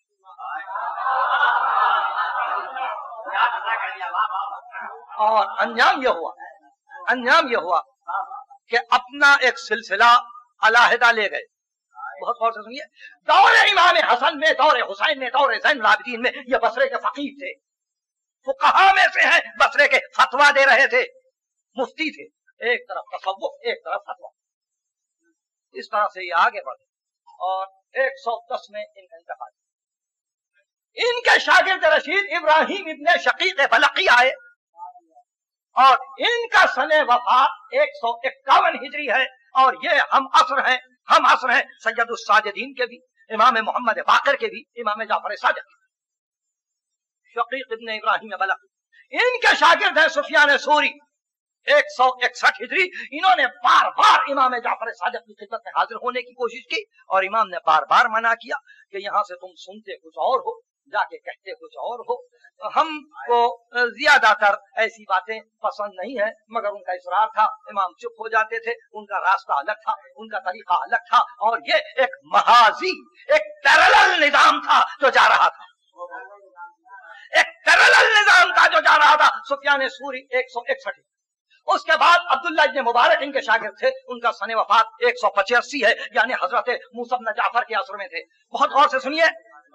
اور انجام یہ ہوا انجام یہ ہوا کہ اپنا ایک سلسلہ علیحدہ لے گئے. بہت غور سے سنیے، دور امام حسن میں، دور حسین میں، دور زین العابدین میں یہ بصرے کے فقیہ تھے، فقہا میں سے ہیں، بصرے کے فتوا دے رہے تھے، مفتی تھے. ایک طرف تصوف، ایک طرف فتوا. اس طرح سے یہ آگے بڑھے اور ایک سو دس میں ان کا انتقال. ان کے شاگرد رشید ابراہیم ابن شقیق بلقی آئے اور ان کا سن وفات ایک سو اکاون ہجری ہے اور یہ ہم عصر ہیں ہم عصر ہیں سید الساجدین کے بھی، امام محمد باقر کے بھی، امام جعفر صادق. شقیق ابن ابراہیم بلقی ان کے شاگرد ہیں سفیان ثوری ایک سو اکسٹھ ہجری. انہوں نے بار بار امام جعفر صادق کی خدمت میں حاضر ہونے کی کوشش کی اور امام نے بار بار منع کیا کہ یہاں سے تم سنتے کچھ اور ہو، جا کے کہتے کچھ اور ہو. ہم کو زیادہ تر ایسی باتیں پسند نہیں ہے، مگر ان کا اصرار تھا. امام چپ ہو جاتے تھے. ان کا راستہ الگ تھا، ان کا طریقہ الگ تھا اور یہ ایک محاذی، ایک پیرالل نظام تھا جو جا رہا تھا، ایک پیرالل نظام تھا جو جا رہا تھا. سفیان ثوری ایک سو اکسٹھ. اس کے بعد عبداللہ ابن مبارک ان کے شاگرد تھے. ان کا سن وفات ایک سو پچاسی ہے، یعنی حضرت موسیٰ بن جعفر کے عصر میں تھے. بہت غور سے سنیے.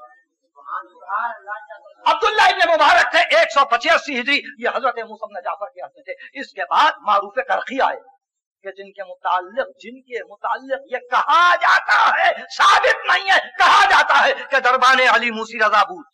عبداللہ ابن مبارک تھے ایک سو پچاسی ہجری، یہ حضرت موسیٰ بن جعفر کے عصر میں تھے. اس کے بعد معروف کرخی آئے کہ جن کے متعلق جن کے متعلق یہ کہا جاتا ہے، ثابت نہیں ہے، کہا جاتا ہے کہ دربان علی موسی رضا بود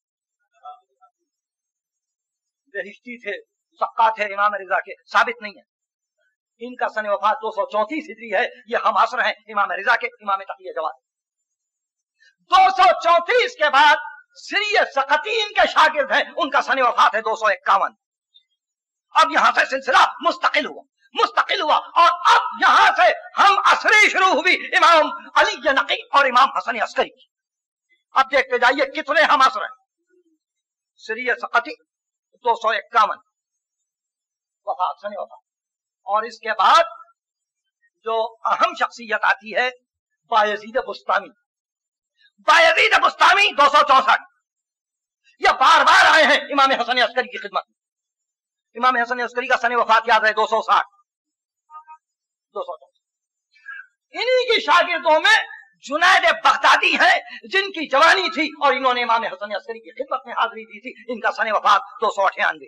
بہشتی تھے، سقا تھے امام رضا کے. ثابت نہیں ہے. ان کا سن وفات دو سو چونتیس ہجری ہے، یہ ہم عصر ہیں امام رضا کے، امام تقی جواد. دو سو چونتیس کے بعد سری سقطی ان کے شاگرد ہیں، ان کا سن وفات ہے دو سو اکاون. اب یہاں سے سلسلہ مستقل ہوا مستقل ہوا اور اب یہاں سے ہم عصری شروع ہوئی امام علی نقی اور امام حسن عسکری کی. اب دیکھتے جائیے کتنے ہم عصر ہیں. سری سقطی دو سو اکاون وفات، سن وفات. اور اس کے بعد جو اہم شخصیت آتی ہے بایزید بستامی. بایزید بستامی دو سو چونسٹھ. یہ بار بار آئے ہیں امام حسن عسکری کی خدمت. امام حسن عسکری کا سن وفات یاد ہے دو سو ساٹھ دو سو چونسٹھ. انہی کی شاگردوں میں جنید بغدادی ہے جن کی جوانی تھی اور انہوں نے امام حسن عسکری کی خدمت میں حاضری دی تھی. ان کا سن وفات دو سو اٹھانوے.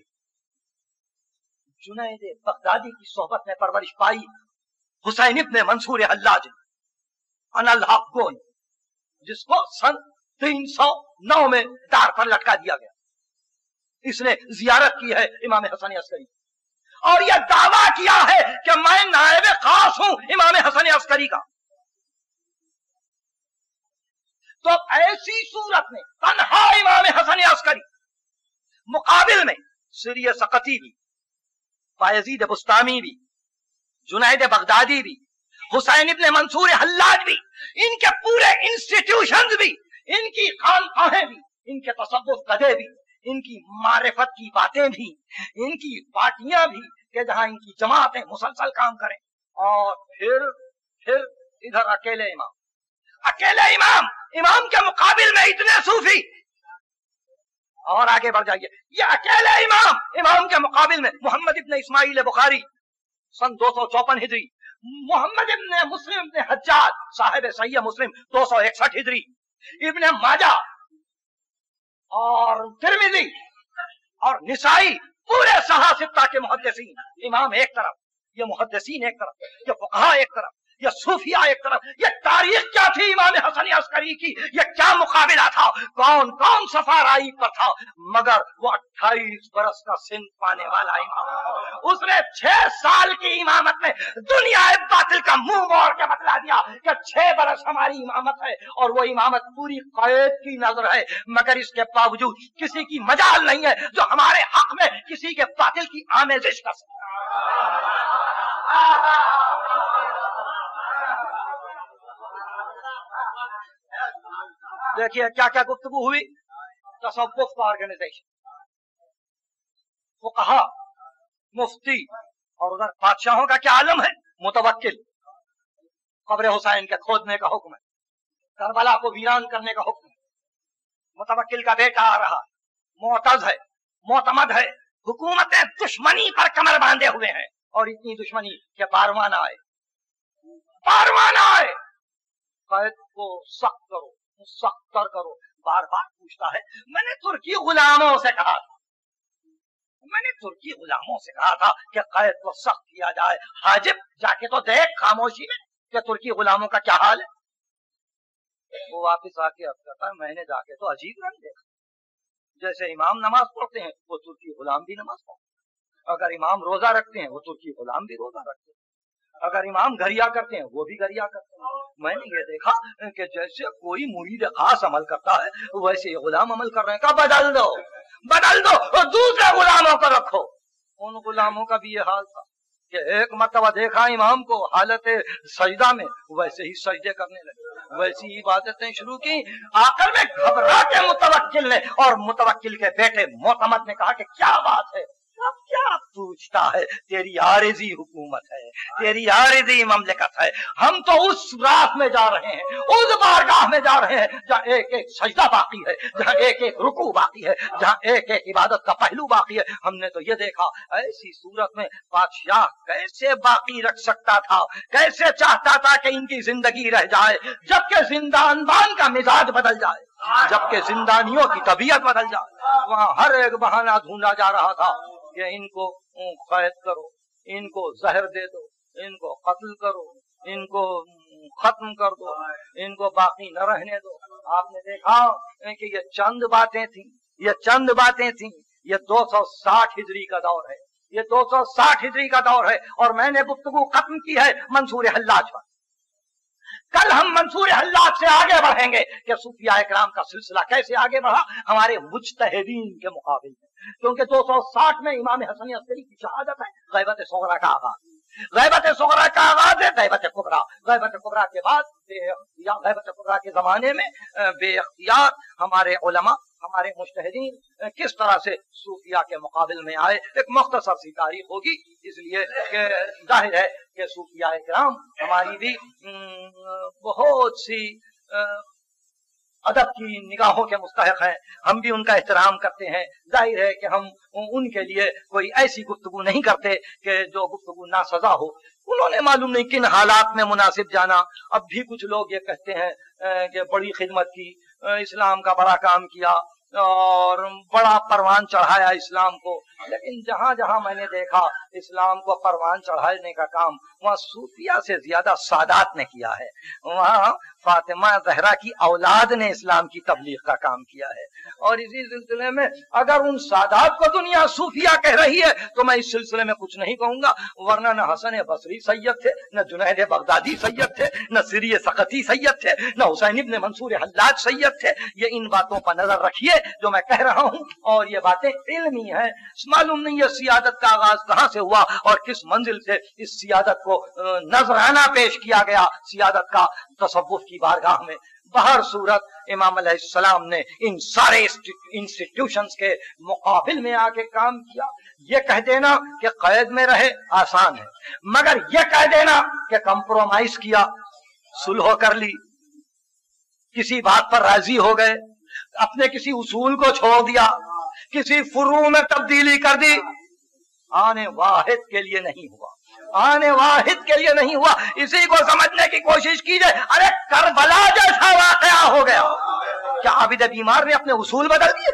جنید بغدادی کی صحبت میں پرورش پائی حسین ابن منصور حلاج انالحق گون، جس کو سن تین سو نو میں دار پر لٹکا دیا گیا. اس نے زیارت کی ہے امام حسن عسکری اور یہ دعویٰ کیا ہے کہ میں نائب خاص ہوں امام حسن عسکری کا. تو ایسی صورت میں تنہا امام حسن عسکری، مقابل میں سری سقطی بھی، بایزید بستامی بھی، جنید بغدادی بھی، حسین ابن منصور حلاج بھی، ان کے پورے انسٹیٹیوشنز بھی، ان کی خانقاہیں بھی، ان کے تصوف قدے بھی، ان کی معرفت کی باتیں بھی، ان کی پارٹیاں بھی کہ جہاں ان کی جماعتیں مسلسل کام کریں. اور پھر پھر ادھر اکیلے امام اکیلے امام امام کے مقابل میں اتنے صوفی. اور آگے بڑھ جائیے. یہ اکیلے امام امام کے مقابل میں محمد ابن اسماعیل بخاری سن دو سو چوپن ہجری، محمد ابن مسلم ابن حجاج صاحب صحیح مسلم دو سو اکسٹھ ہجری، ابن ماجہ اور ترمذی اور نسائی، پورے صحاح ستہ کے محدثین. امام ایک طرف، یہ محدثین ایک طرف، یہ فقہاء ایک طرف، یہ صوفیاء ایک طرف. یہ تاریخ کیا تھی امام حسن عسکری کی، یہ کیا مقابلہ تھا، کون کون سفارائی پر تھا. مگر وہ اٹھائیس برس کا سن پانے والا امام، اس نے چھ سال کی امامت میں دنیا باطل کا منہ موڑ کے بتلا دیا کہ چھ برس ہماری امامت ہے اور وہ امامت پوری قید کی نظر ہے. مگر اس کے باوجود کسی کی مجال نہیں ہے جو ہمارے حق میں کسی کے باطل کی آمیزش کر سکتا. دیکھیے کیا کیا گفتگو ہوئی. تصوف کا آرگنائزیشن، فقہا، مفتی، اور ادھر بادشاہوں کا کیا عالم ہے. متوکل، قبر حسین کے کھودنے کا حکم ہے، کربلا کو ویران کرنے کا حکم ہے. متوکل کا بیٹا آ رہا، معتز ہے، معتمد ہے، حکومتیں دشمنی پر کمر باندھے ہوئے ہیں اور اتنی دشمنی کہ بارواں نہ آئے بارواں نہ آئے. قید کو سخت کرو، سخت تر کرو. بار بار پوچھتا ہے. میں نے ترکی غلاموں سے کہا تھا میں نے ترکی غلاموں سے کہا تھا کہ قید کو سخت کیا جائے. حاجب جا کے تو دیکھ خاموشی میں کہ ترکی غلاموں کا کیا حال ہے. وہ واپس آ کے اب کہتا ہے میں نے جا کے تو عجیب رنگ دیکھا. جیسے امام نماز پڑھتے ہیں وہ ترکی غلام بھی نماز پڑھتے ہیں. اگر امام روزہ رکھتے ہیں وہ ترکی غلام بھی روزہ رکھتے ہیں. اگر امام گریا کرتے ہیں وہ بھی گریا کرتے ہیں. میں نے یہ دیکھا کہ جیسے کوئی مرید خاص عمل کرتا ہے ویسے یہ غلام عمل کر رہے ہیں. کہا بدل دو بدل دو اور دوسرے غلاموں کو رکھو. ان غلاموں کا بھی یہ حال تھا کہ ایک مرتبہ دیکھا امام کو حالت سجدہ میں ویسے ہی سجدے کرنے لگے, ویسی ہی عبادتیں شروع کی. آخر میں گھبرا کے متوکل نے اور متوکل کے بیٹے معتمد نے کہا کہ کیا بات ہے, اب کیا پوچھتا ہے, تیری عارضی حکومت ہے, تیری عارضی مملکت ہے. ہم تو اس راہ میں جا رہے ہیں, اس بارگاہ میں جا رہے ہیں جہاں ایک ایک سجدہ باقی ہے, جہاں ایک ایک رکوع باقی ہے, جہاں ایک ایک عبادت کا پہلو باقی ہے. ہم نے تو یہ دیکھا ایسی صورت میں بادشاہ کیسے باقی رکھ سکتا تھا, کیسے چاہتا تھا کہ ان کی زندگی رہ جائے جبکہ زندان بان کا مزاج بدل جائے, جبکہ زندانیوں کی طبیعت بدل جائے. وہاں ہر ایک بہانہ ڈھونڈا جا رہا تھا کہ ان کو قید کرو, ان کو زہر دے دو, ان کو قتل کرو, ان کو ختم کر دو, ان کو باقی نہ رہنے دو. آپ نے دیکھا کہ یہ چند باتیں تھیں, یہ چند باتیں تھیں. یہ دو سو ساٹھ ہجری کا دور ہے, یہ دو سو ساٹھ ہجری کا دور ہے اور میں نے گفتگو ختم کی ہے منصور حلاج پر. کل ہم منصور حلاج سے آگے بڑھیں گے کہ صوفیاء کرام کا سلسلہ کیسے آگے بڑھا ہمارے مجتہدین کے مقابل میں, کیونکہ دو سو ساٹھ میں امام حسن عسکری کی شہادت ہے, غیبت صغرا کا آغاز, غیبت صغرا کا آغاز ہے غیبت کبریٰ. غیبت کبریٰ کے بعد غیبت کبریٰ کے زمانے میں بے اختیار ہمارے علماء ہمارے مجتہدین کس طرح سے صوفیاء کے مقابل میں آئے. ایک مختصر سی تاریخ ہوگی اس لیے کہ ظاہر ہے کہ صوفیاء کرام ہماری بھی بہت سی ادب کی نگاہوں کے مستحق ہیں, ہم بھی ان کا احترام کرتے ہیں. ظاہر ہے کہ ہم ان کے لیے کوئی ایسی گفتگو نہیں کرتے کہ جو گفتگو ناسزا ہو. انہوں نے معلوم نہیں کن حالات میں مناسب جانا. اب بھی کچھ لوگ یہ کہتے ہیں کہ بڑی خدمت کی, اسلام کا بڑا کام کیا اور بڑا پروان چڑھایا اسلام کو, لیکن جہاں جہاں میں نے دیکھا اسلام کو پروان چڑھانے کا کام وہاں صوفیاء سے زیادہ سادات نے کیا ہے. وہاں فاطمہ زہرا کی اولاد نے اسلام کی تبلیغ کا کام کیا ہے. اور اسی سلسلے میں اگر ان سادات کو دنیا صوفیاء کہہ رہی ہے تو میں اس سلسلے میں کچھ نہیں کہوں گا, ورنہ نہ حسن بصری سید تھے, نہ جنید بغدادی سید تھے, نہ سری سقطی سید تھے, نہ حسین ابن منصور حلاج سید تھے. یہ ان باتوں پر نظر رکھیے جو میں کہہ رہا ہوں, اور یہ باتیں علمی ہیں. معلوم نہیں یہ سیادت کا آغاز کہاں سے ہوا اور کس منزل سے اس سیادت کو نذرانہ پیش کیا گیا سیادت کا تصوف کی بارگاہ میں. بہر صورت امام علیہ السلام نے ان سارے انسٹیٹیوشنز کے مقابل میں آ کے کام کیا. یہ کہہ دینا کہ قید میں رہے آسان ہے, مگر یہ کہہ دینا کہ کمپرومائز کیا, صلح کر لی, کسی بات پر راضی ہو گئے, اپنے کسی اصول کو چھوڑ دیا, کسی فروع میں تبدیلی کر دی, آنے واحد کے لیے نہیں ہوا, آنے واحد کے لیے نہیں ہوا. اسی کو سمجھنے کی کوشش کیجئے. ارے کربلا جیسا واقعہ ہو گیا, کیا عابد بیمار نے اپنے اصول بدل دیے؟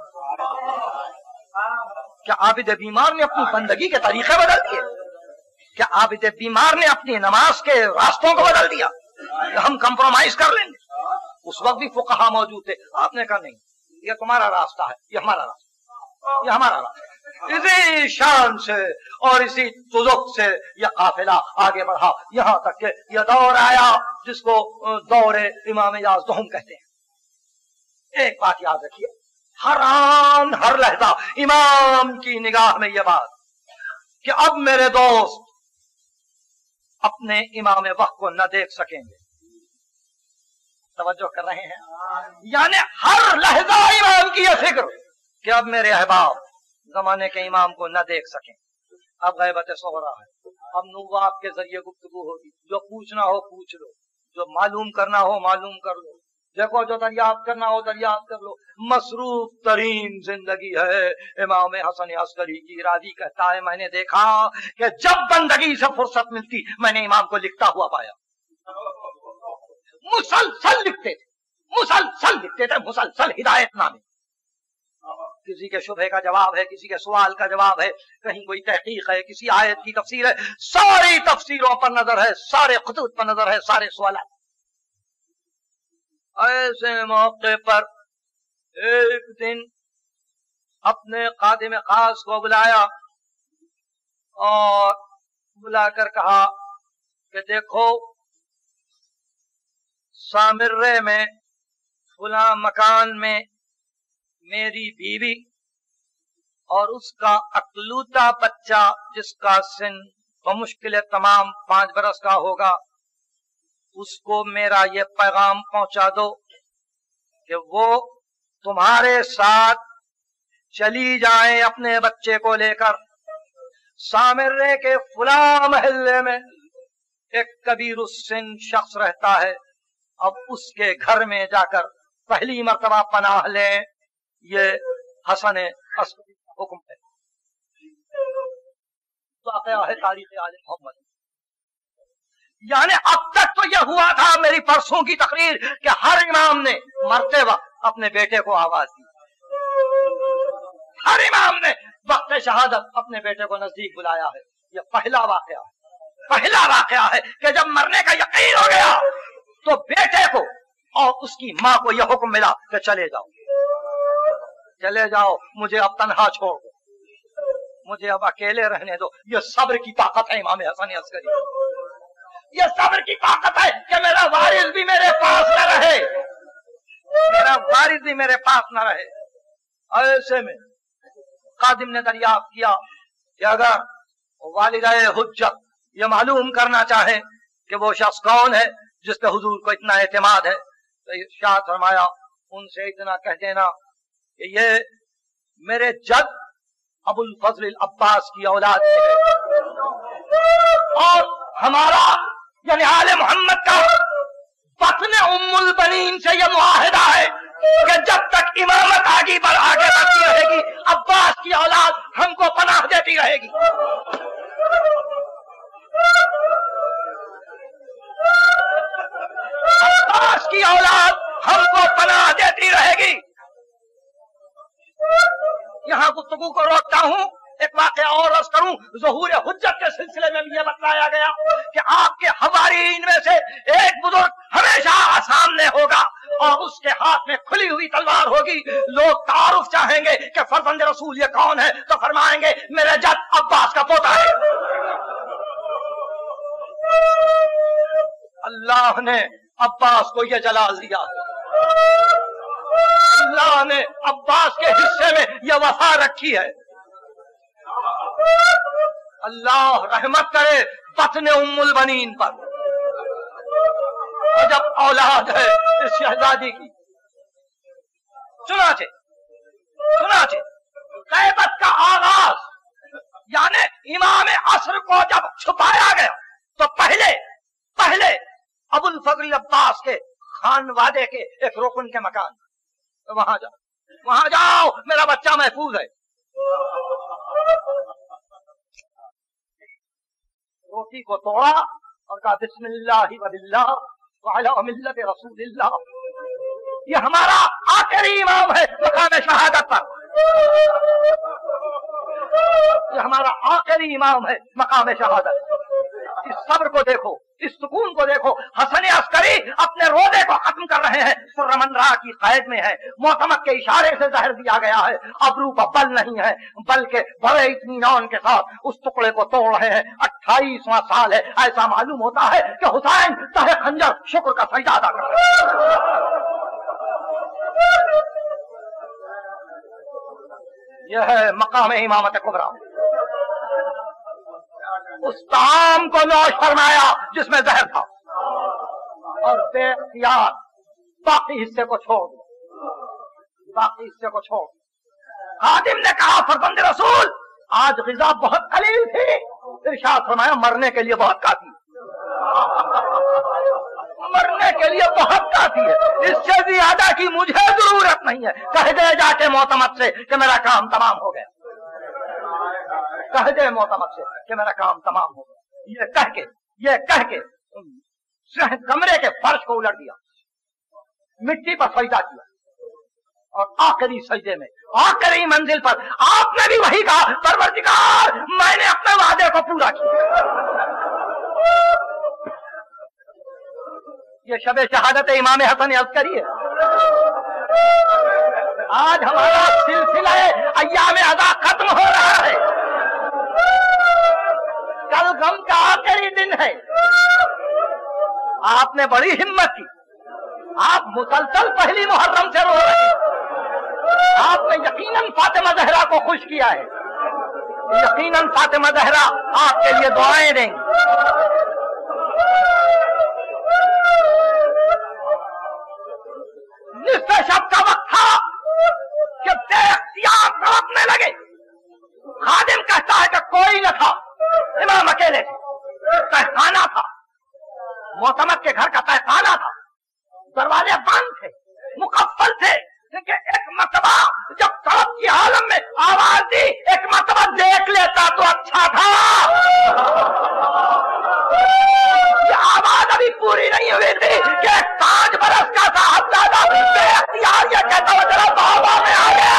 کیا عابد بیمار نے اپنی بندگی کے طریقے بدل دیے؟ کیا عابد بیمار نے اپنی نماز کے راستوں کو بدل دیا؟ ہم کمپرومائز کر لیں گے. اس وقت بھی فقہا موجود تھے. آپ نے کہا نہیں, یہ تمہارا راستہ ہے, یہ ہمارا راستہ, یہ ہمارا راستہ. اسی شان سے اور اسی تذق سے یہ قافلہ آگے بڑھا یہاں تک کہ یہ دور آیا جس کو دور امام یازدہم کہتے ہیں. ایک بات یاد رکھیے, ہر آن ہر لحظہ امام کی نگاہ میں یہ بات کہ اب میرے دوست اپنے امام وقت کو نہ دیکھ سکیں گے. توجہ کر رہے ہیں؟ یعنی ہر لحظہ امام کی یہ فکر کہ اب میرے احباب زمانے کے امام کو نہ دیکھ سکیں. اب غیبت صغرا ہے, اب نواب کے ذریعے گفتگو ہوگی, جو پوچھنا ہو پوچھ لو, جو معلوم کرنا ہو معلوم کر لو, دیکھو جو دریافت کرنا ہو دریافت کر لو. مصروف ترین زندگی ہے امام حسن عسکری کی. راضی کہتا ہے میں نے دیکھا کہ جب بندگی سے فرصت ملتی میں نے امام کو لکھتا ہوا پایا. مسلسل لکھتے تھے, مسلسل لکھتے تھے, مسلسل ہدایت نامے. کسی کے شبہ کا جواب ہے، کسی کے سوال کا جواب ہے، کہیں کوئی تحقیق ہے، کسی آیت کی تفسیر ہے، ساری تفسیروں پر نظر ہے، سارے خطوط پر نظر ہے، سارے سوالات۔ ایسے موقع پر ایک دن اپنے خادم خاص کو بلایا اور بلا کر کہا کہ دیکھو سامرے میں فلاں مکان میں میری بیوی اور اس کا اکلوتا بچہ جس کا سن بمشکل تمام پانچ برس کا ہوگا، اس کو میرا یہ پیغام پہنچا دو کہ وہ تمہارے ساتھ چلی جائیں اپنے بچے کو لے کر۔ سامرے کے فلاں محلے میں ایک کبیر السن شخص رہتا ہے، اب اس کے گھر میں جا کر پہلی مرتبہ پناہ لیں، یہ حسن عسکری کا حکم ہے۔ واقعہ ہے تاریخ آل محمد۔ یعنی اب تک تو یہ ہوا تھا میری پرسوں کی تقریر کہ ہر امام نے مرتے وقت اپنے بیٹے کو آواز دی، ہر امام نے وقت شہادت اپنے بیٹے کو نزدیک بلایا ہے۔ یہ پہلا واقعہ ہے، پہلا واقعہ ہے کہ جب مرنے کا یقین ہو گیا تو بیٹے کو اور اس کی ماں کو یہ حکم ملا کہ چلے جاؤ، چلے جاؤ، مجھے اب تنہا چھوڑ دو، مجھے اب اکیلے رہنے دو۔ یہ صبر کی طاقت ہے امام حسن عسکری، یہ صبر کی طاقت ہے کہ میرا وارث بھی میرے پاس نہ رہے، میرا وارث بھی میرے پاس نہ رہے۔ ایسے میں خادم نے دریافت کیا کہ اگر والدہ حجت یہ معلوم کرنا چاہیں کہ وہ شخص کون ہے جس پہ حضور کو اتنا اعتماد ہے، تو ارشاد فرمایا ان سے اتنا کہہ دینا کہ یہ میرے جد ابو الفضل العباس کی اولاد میں ہے، اور ہمارا یعنی آل محمد کا بطن ام البنین سے یہ معاہدہ ہے کہ جب تک امامت آگے بڑھ آگے بڑھتی رہے گی عباس کی اولاد ہم کو پناہ دیتی رہے گی۔ عباس کی اولاد ہم کو پناہ دیتی رہے گی۔ یہاں گفتگو کو روکتا ہوں، ایک واقعہ اور عرض کروں۔ ظہور حجت کے سلسلے میں یہ بتلایا گیا کہ آپ کے حوارین میں سے ایک بزرگ ہمیشہ سامنے ہوگا اور اس کے ہاتھ میں کھلی ہوئی تلوار ہوگی۔ لوگ تعارف چاہیں گے کہ فرزند رسول یہ کون ہے تو فرمائیں گے میرے جد عباس کا پوتا ہے۔ اللہ نے عباس کو یہ جلال دیا، اللہ نے عباس کے حصے میں یہ وفا رکھی ہے۔ اللہ رحمت کرے بطن ام البنین پر، اور جب اولاد ہے اس شہزادی کی۔ چنانچہ چنانچہ غیبت کا آغاز یعنی امام عصر کو جب چھپایا گیا تو پہلے پہلے ابو الفضل عباس کے خانوادے کے ایک رکن کے مکان، وہاں جاؤ وہاں جاؤ میرا بچہ محفوظ ہے۔ روٹی کو توڑا اور کہا بسم اللہ وباللہ وعلی ملت رسول اللہ۔ یہ ہمارا آخری امام ہے مقام شہادت پر، یہ ہمارا آخری امام ہے مقام شہادت۔ اس صبر کو دیکھو، اس سکون کو دیکھو۔ حسن عسکری اپنے روزے کو ختم کر رہے ہیں، سرمن راہ کی قید میں ہے، معتمد کے اشارے سے زہر دیا گیا ہے، ابرو پر بل نہیں ہے، بلکہ بڑے اطمینان کے ساتھ اس ٹکڑے کو توڑ رہے ہیں۔ اٹھائیسواں سال ہے، ایسا معلوم ہوتا ہے کہ حسین تہ خنجر شکر کا سجدہ ادا کر رہے ہیں۔ یہ ہے مقام امامت کبریٰ۔ اس طعام کو نوش فرمایا جس میں زہر تھا اور بے اختیار باقی حصے کو چھوڑ دیا، باقی حصے کو چھوڑ دیا۔ خادم نے کہا فرزند رسول آج غذا بہت قلیل تھی، ارشاد فرمایا مرنے کے لیے بہت کافی، مرنے کے لیے بہت کافی ہے، اس سے زیادہ کی مجھے ضرورت نہیں ہے۔ کہہ دے جا کے معتمد سے کہ میرا کام تمام ہو گیا، کہہ دے معتمد سے کہ میرا کام تمام ہو گیا۔ یہ کہہ کے یہ کہہ کے کمرے کے فرش کو الٹ دیا، مٹی پر سجدہ کیا اور آخری سجدے میں آخری منزل پر آپ نے بھی وہی کہا پروردگار میں نے اپنے وعدے کو پورا کیا. یہ شب شہادت امام حسن عسکری ہے. آج ہمارا سلسلہ ایام عزا ختم ہو رہا ہے. کل غم کا آخری دن ہے. آپ نے بڑی ہمت کی. آپ مسلسل پہلی محرم سے رو رہے ہیں. آپ نے یقیناً فاطمہ زہرا کو خوش کیا ہے. یقیناً فاطمہ زہرا آپ کے لیے دعائیں دیں گی. نصف شب کا وقت تھا کہ بے اختیار تڑپنے لگے. خادم کہتا ہے کہ کوئی نہ تھا, امام اکیلے تھے. تہخانہ تھا, معتمد کے گھر کا تہخانہ تھا. دروازے بند تھے, مقفل تھے. لیکن ایک مرتبہ جب طرف کی عالم میں آواز دی, ایک مرتبہ دیکھ لیتا تو اچھا تھا. یہ آواز ابھی پوری نہیں ہوئی تھی کہ پانچ برس کا صاحبزادہ بے اختیار یہ کہتا ہوا چلا بابا میں آ گیا.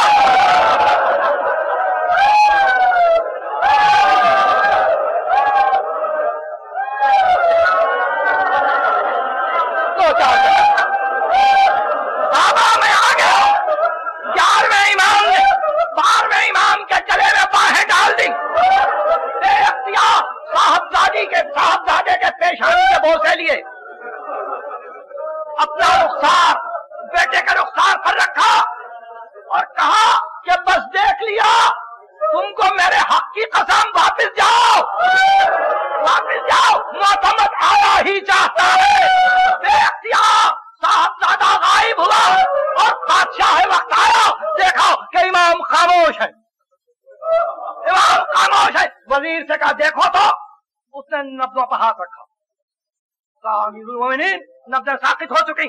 دو چار بابا میں آ گیا. گیارہویں امام نے بارہویں امام کے گلے میں باہیں ڈال دی. بے اختیار صاحبزادی کے صاحبزادے کے پیشانی کے بوسے لیے, اپنا رخسار بیٹے کا رخسار پر رکھا اور کہا کہ بس دیکھ لیا, تم کو میرے حق کی قسم واپس جاؤ, واپس جاؤ. معتمد آیا ہی چاہتا ہے. بے اختیار صاحبزادہ غائب ہوا اور بادشاہ وقت آیا, دیکھا کہ امام خاموش ہے. امام خاموش ہے. وزیر سے کہا دیکھو تو. اس نے نبضوں پر ہاتھ رکھا. کہا امیر المومنین نبضیں ساقط ہو چکی,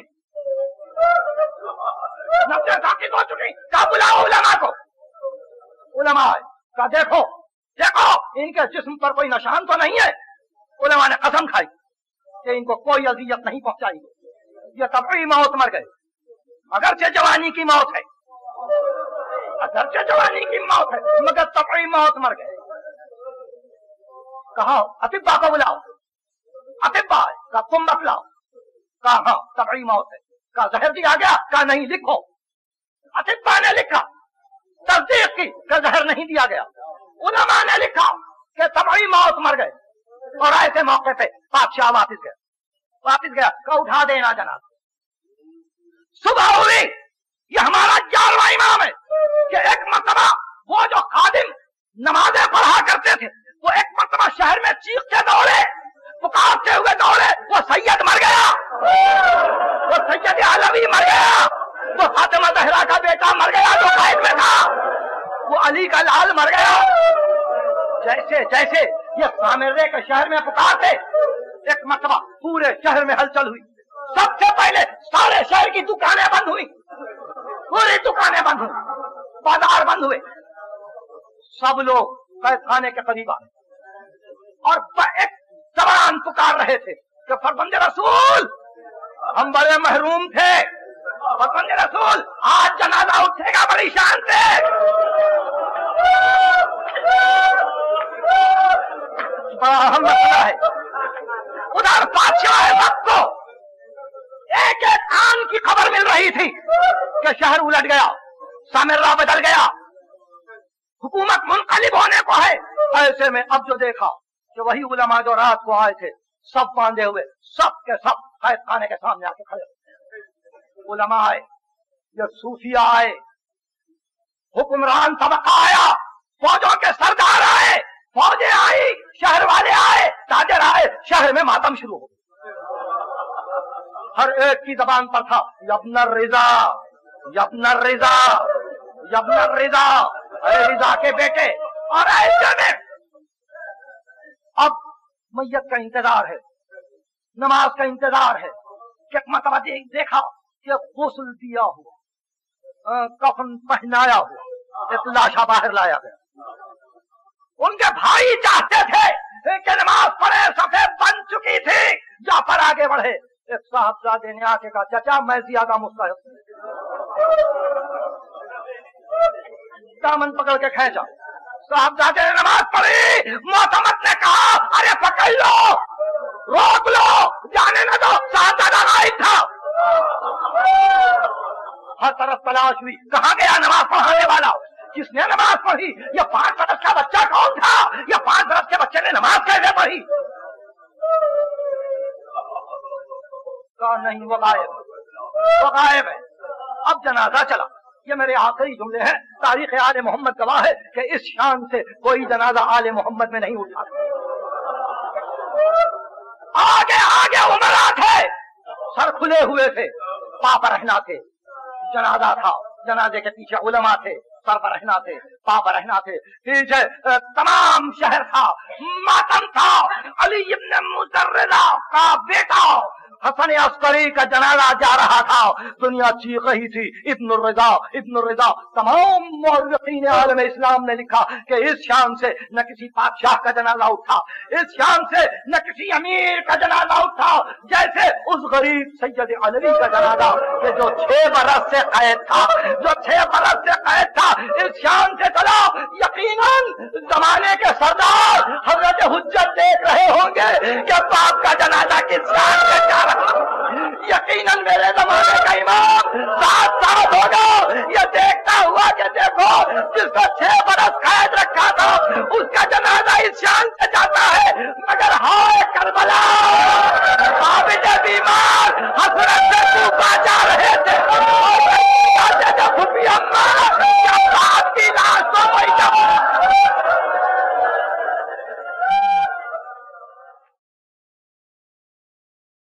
نبضیں ساقط ہو چکی. کہا بلاؤ علماء کو. علماء آئے. کہا دیکھو دیکھو ان کے جسم پر کوئی نشان تو نہیں ہے. علماء نے قسم کھائی کہ ان کو کوئی اذیت نہیں پہنچائی. یہ طبعی موت مر گئے, اگرچہ جوانی کی موت ہے, اگرچہ جوانی کی موت ہے مگر طبعی موت مر گئے. کہا اطباء کو بلاؤ. اطباء ہے. کہا تم بتلاؤ. کہا ہاں طبعی موت ہے. کہا زہر دیا گیا. کہا نہیں لکھو. اطباء نے لکھا, تصدیق کی کہ زہر نہیں دیا گیا. علماء نے لکھا کہ طبعی موت مر گئے. اور ایسے موقع پہ بادشاہ واپس گیا. واپس گیا کہ اٹھا دینا جناب. صبح ہوئی. یہ ہمارا گیارہواں امام ہے کہ ایک مرتبہ وہ جو خادم نمازیں پڑھا کرتے تھے وہ ایک مرتبہ شہر میں چیختے دوڑے, پکارتے ہوئے دوڑے. وہ سید مر گیا, وہ سید علوی مر گیا, وہ فاطمہ زہرا کا بیٹا مر گیا جو قید میں تھا, وہ علی کا لال مر گیا. جیسے جیسے یہ سامرے کے شہر میں پکارتے, ایک مرتبہ پورے شہر میں ہلچل ہوئی. سب سے پہلے سارے شہر کی دکانیں بند ہوئی, پوری دکانیں بند ہوئی, بازار بند ہوئے. سب لوگ قید خانے کے قریب آئے اور ایک زبان پکار رہے تھے کہ فرزند رسول ہم بڑے محروم تھے, فرزند رسول آج جنازہ اٹھے گا بڑی شان سے. بڑا اہم مسئلہ ہے. ادھر بادشاہ وقت کو ایک ایک آن کی خبر مل رہی تھی کہ شہر الٹ گیا, سامرا بدل گیا, حکومت منقلب ہونے کو ہے. ایسے میں اب جو دیکھا کہ وہی علماء جو رات کو آئے تھے سب باندھے ہوئے, سب کے سب قید خانے کے سامنے آ کے کھڑے. علماء آئے, یہ صوفیہ آئے, حکمران طبقہ آیا, فوجوں کے سردار آئے, فوجیں آئی, شہر والے آئے, تاجر آئے. شہر میں ماتم شروع ہو. ہر ایک کی زبان پر تھا یبن الرضا, یبن الرضا, یبن الرضا, اے رضا کے بیٹے. اور ایسے میں اب میت کا انتظار ہے, نماز کا انتظار ہے. کہ مرتبہ دیکھا کہ غسل دیا ہوا, کفن پہنایا ہوا, ایک لاشا باہر لایا گیا. ان کے بھائی چاہتے تھے کہ نماز پڑھے, صفیں بن چکی تھی, یا پر آگے بڑھے. ایک صاحبزادے نے آ کے کہا چچا میں زیادہ مستحق ہوں, दामन पकड़ के खींचा। साहबजादे ने नमाज पढ़ी, मोहतमद ने कहा अरे पकड़ लो, रोक लो, जाने न दो। साहबजादा गायब था। हर तरफ तलाश हुई, कहाँ गया नमाज पढ़ाने वाला, किसने नमाज पढ़ी? ये पांच बरस का बच्चा कौन था? ये पांच बरस के बच्चे ने नमाज कैसे पढ़ी? कहा नहीं, वो गायब, वो गायब है। अब जनाजा चला। ये मेरे आखिरी जुमले हैं। तारीख आले मोहम्मद गवाह है कि इस शान से कोई जनाजा आले मोहम्मद में नहीं उठा। आगे आगे उमरा थे, सर खुले हुए थे, पाप रहना थे। जनाजा था, जनाजे के पीछे उलमा थे, सर पर रहना थे, पाप रहना थे। पीछे तमाम शहर था, मातम था। अली इब्न मुजर्रिदा का बेटा हसन अस्करी का जनाजा जा रहा था, दुनिया चीख रही थी। इब्न रिजा इब्न रिजा तमाम मुअर्रिखीन आलम इस्लाम ने लिखा कि इस शान से न किसी बादशाह का जनाजा उठा, इस शान से न किसी अमीर का जनाजा उठा जैसे उस गरीब सैयद अलवी का जनाजा कि जो छह बरस से कैद था, जो छह बरस से कैद था। इस शान से चला। यकीनन जमाने के सरदार हजरत हुज्जत देख रहे होंगे कि बाप का जनाजा किस शान से जा रहा। यकीनन मेरे जमाने का इमाम साथ साथ होगा, ये देखता हुआ कि देखो जिसको छह बरस कैद रखा था उसका जनाजा इस शान से जाता है। मगर हाय करबला,